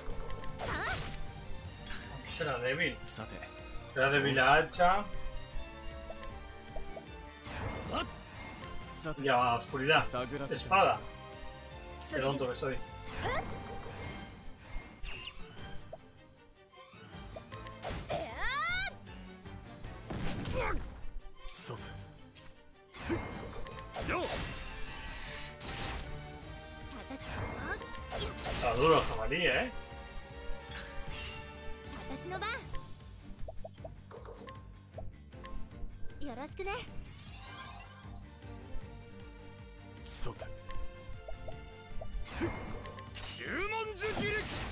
Será débil. さて Será débil la hacha. さて Y a oscuridad. 探らせて Espada. そ Qué れで tonto que soy. さてよっ。 Está duro el jabalí, ¿eh? 私の番。よろしくね。 さて十文字切り。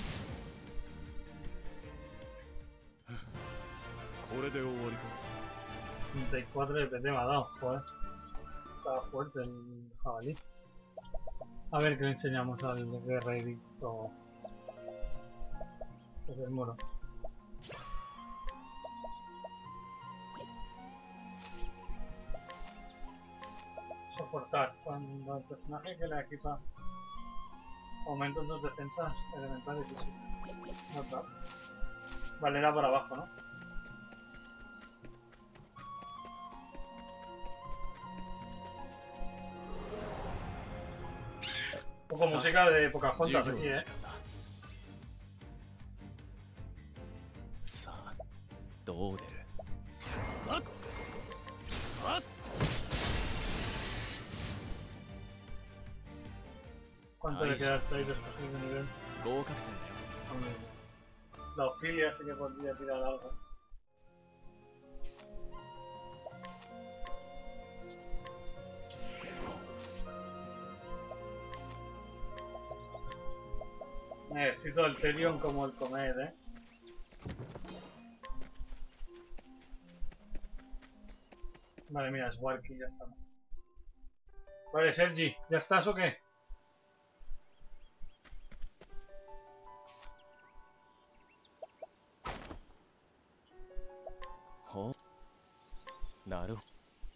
これで終わりか。 sesenta y cuatro de P T me ha dado, joder. Está fuerte el jabalí. A ver qué le enseñamos al guerrerito. Desde el muro. Soportar. Cuando el personaje que la equipa aumenta sus defensas elementales y sí. Nota. Vale, era por abajo, ¿no? Un poco música de Pocahontas 授業 aquí, の ¿eh? 時間だ。さあどう出る。 ¿Cuánto le queda al Cyrus de nivel? 合格点だよ。 Hombre, la Ophelia sí que podría tirar algo. Necesito el Therion como el Comed, eh. Vale, mira, es Warky, ya está. Vale, Sergi, ¿ya estás o qué? ほうなるほど。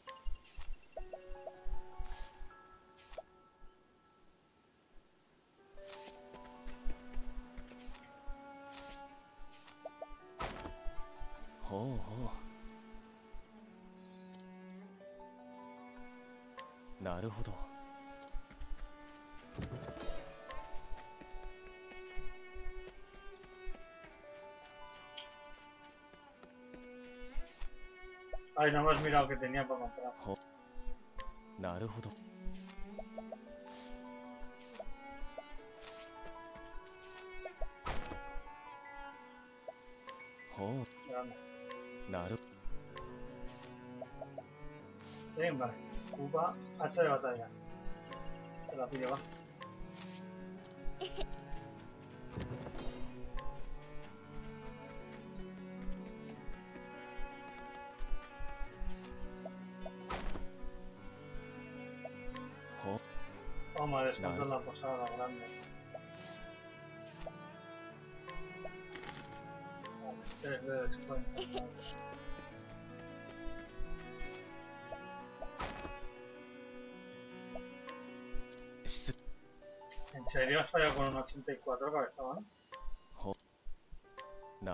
ほうほうなるほど。 Ay, no me has mirado que tenía para comprar. ほなるほど。 ほ Grande. うなる。 Sí, vale. Uva, hacha de batalla. Te la pillo, va. Toma, descuento en la posada grande. Vale, tres de descuento. Vale. ¿En serio has fallado con un ochenta y cuatro cabezón? Jo... Na...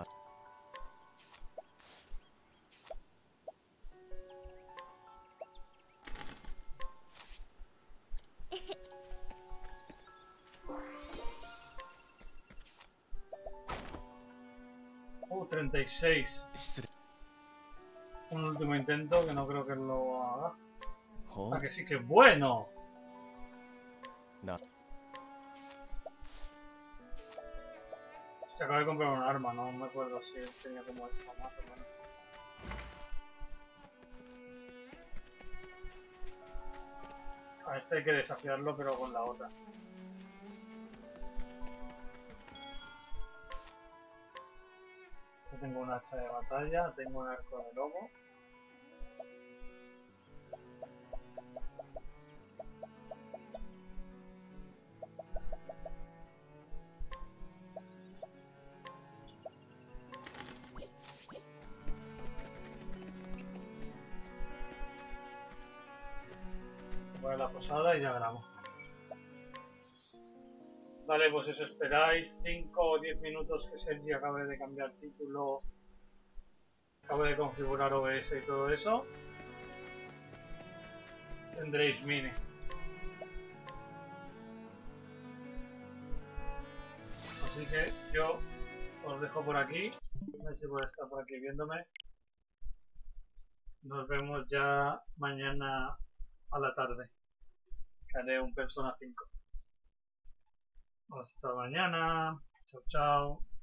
Uh, treinta y seis. 失礼。 Un último intento que no creo que lo haga. ほ Ah, que sí que es bueno. う。な。 Se acaba de comprar un arma, no me acuerdo si tenía como esto más o menos. A este hay que desafiarlo, pero con la otra. Yo tengo una hacha de batalla, tengo un arco de lobo. Voy a la posada y ya grabo. Vale, pues os esperáis cinco o diez minutos que Sergi acabe de cambiar título, acabe de configurar O B S y todo eso. Tendréis mini. Así que yo os dejo por aquí. A ver si puede estar por aquí viéndome. Nos vemos ya mañana a la tarde. Que haré un Persona cinco. Hasta mañana. Chao, chao.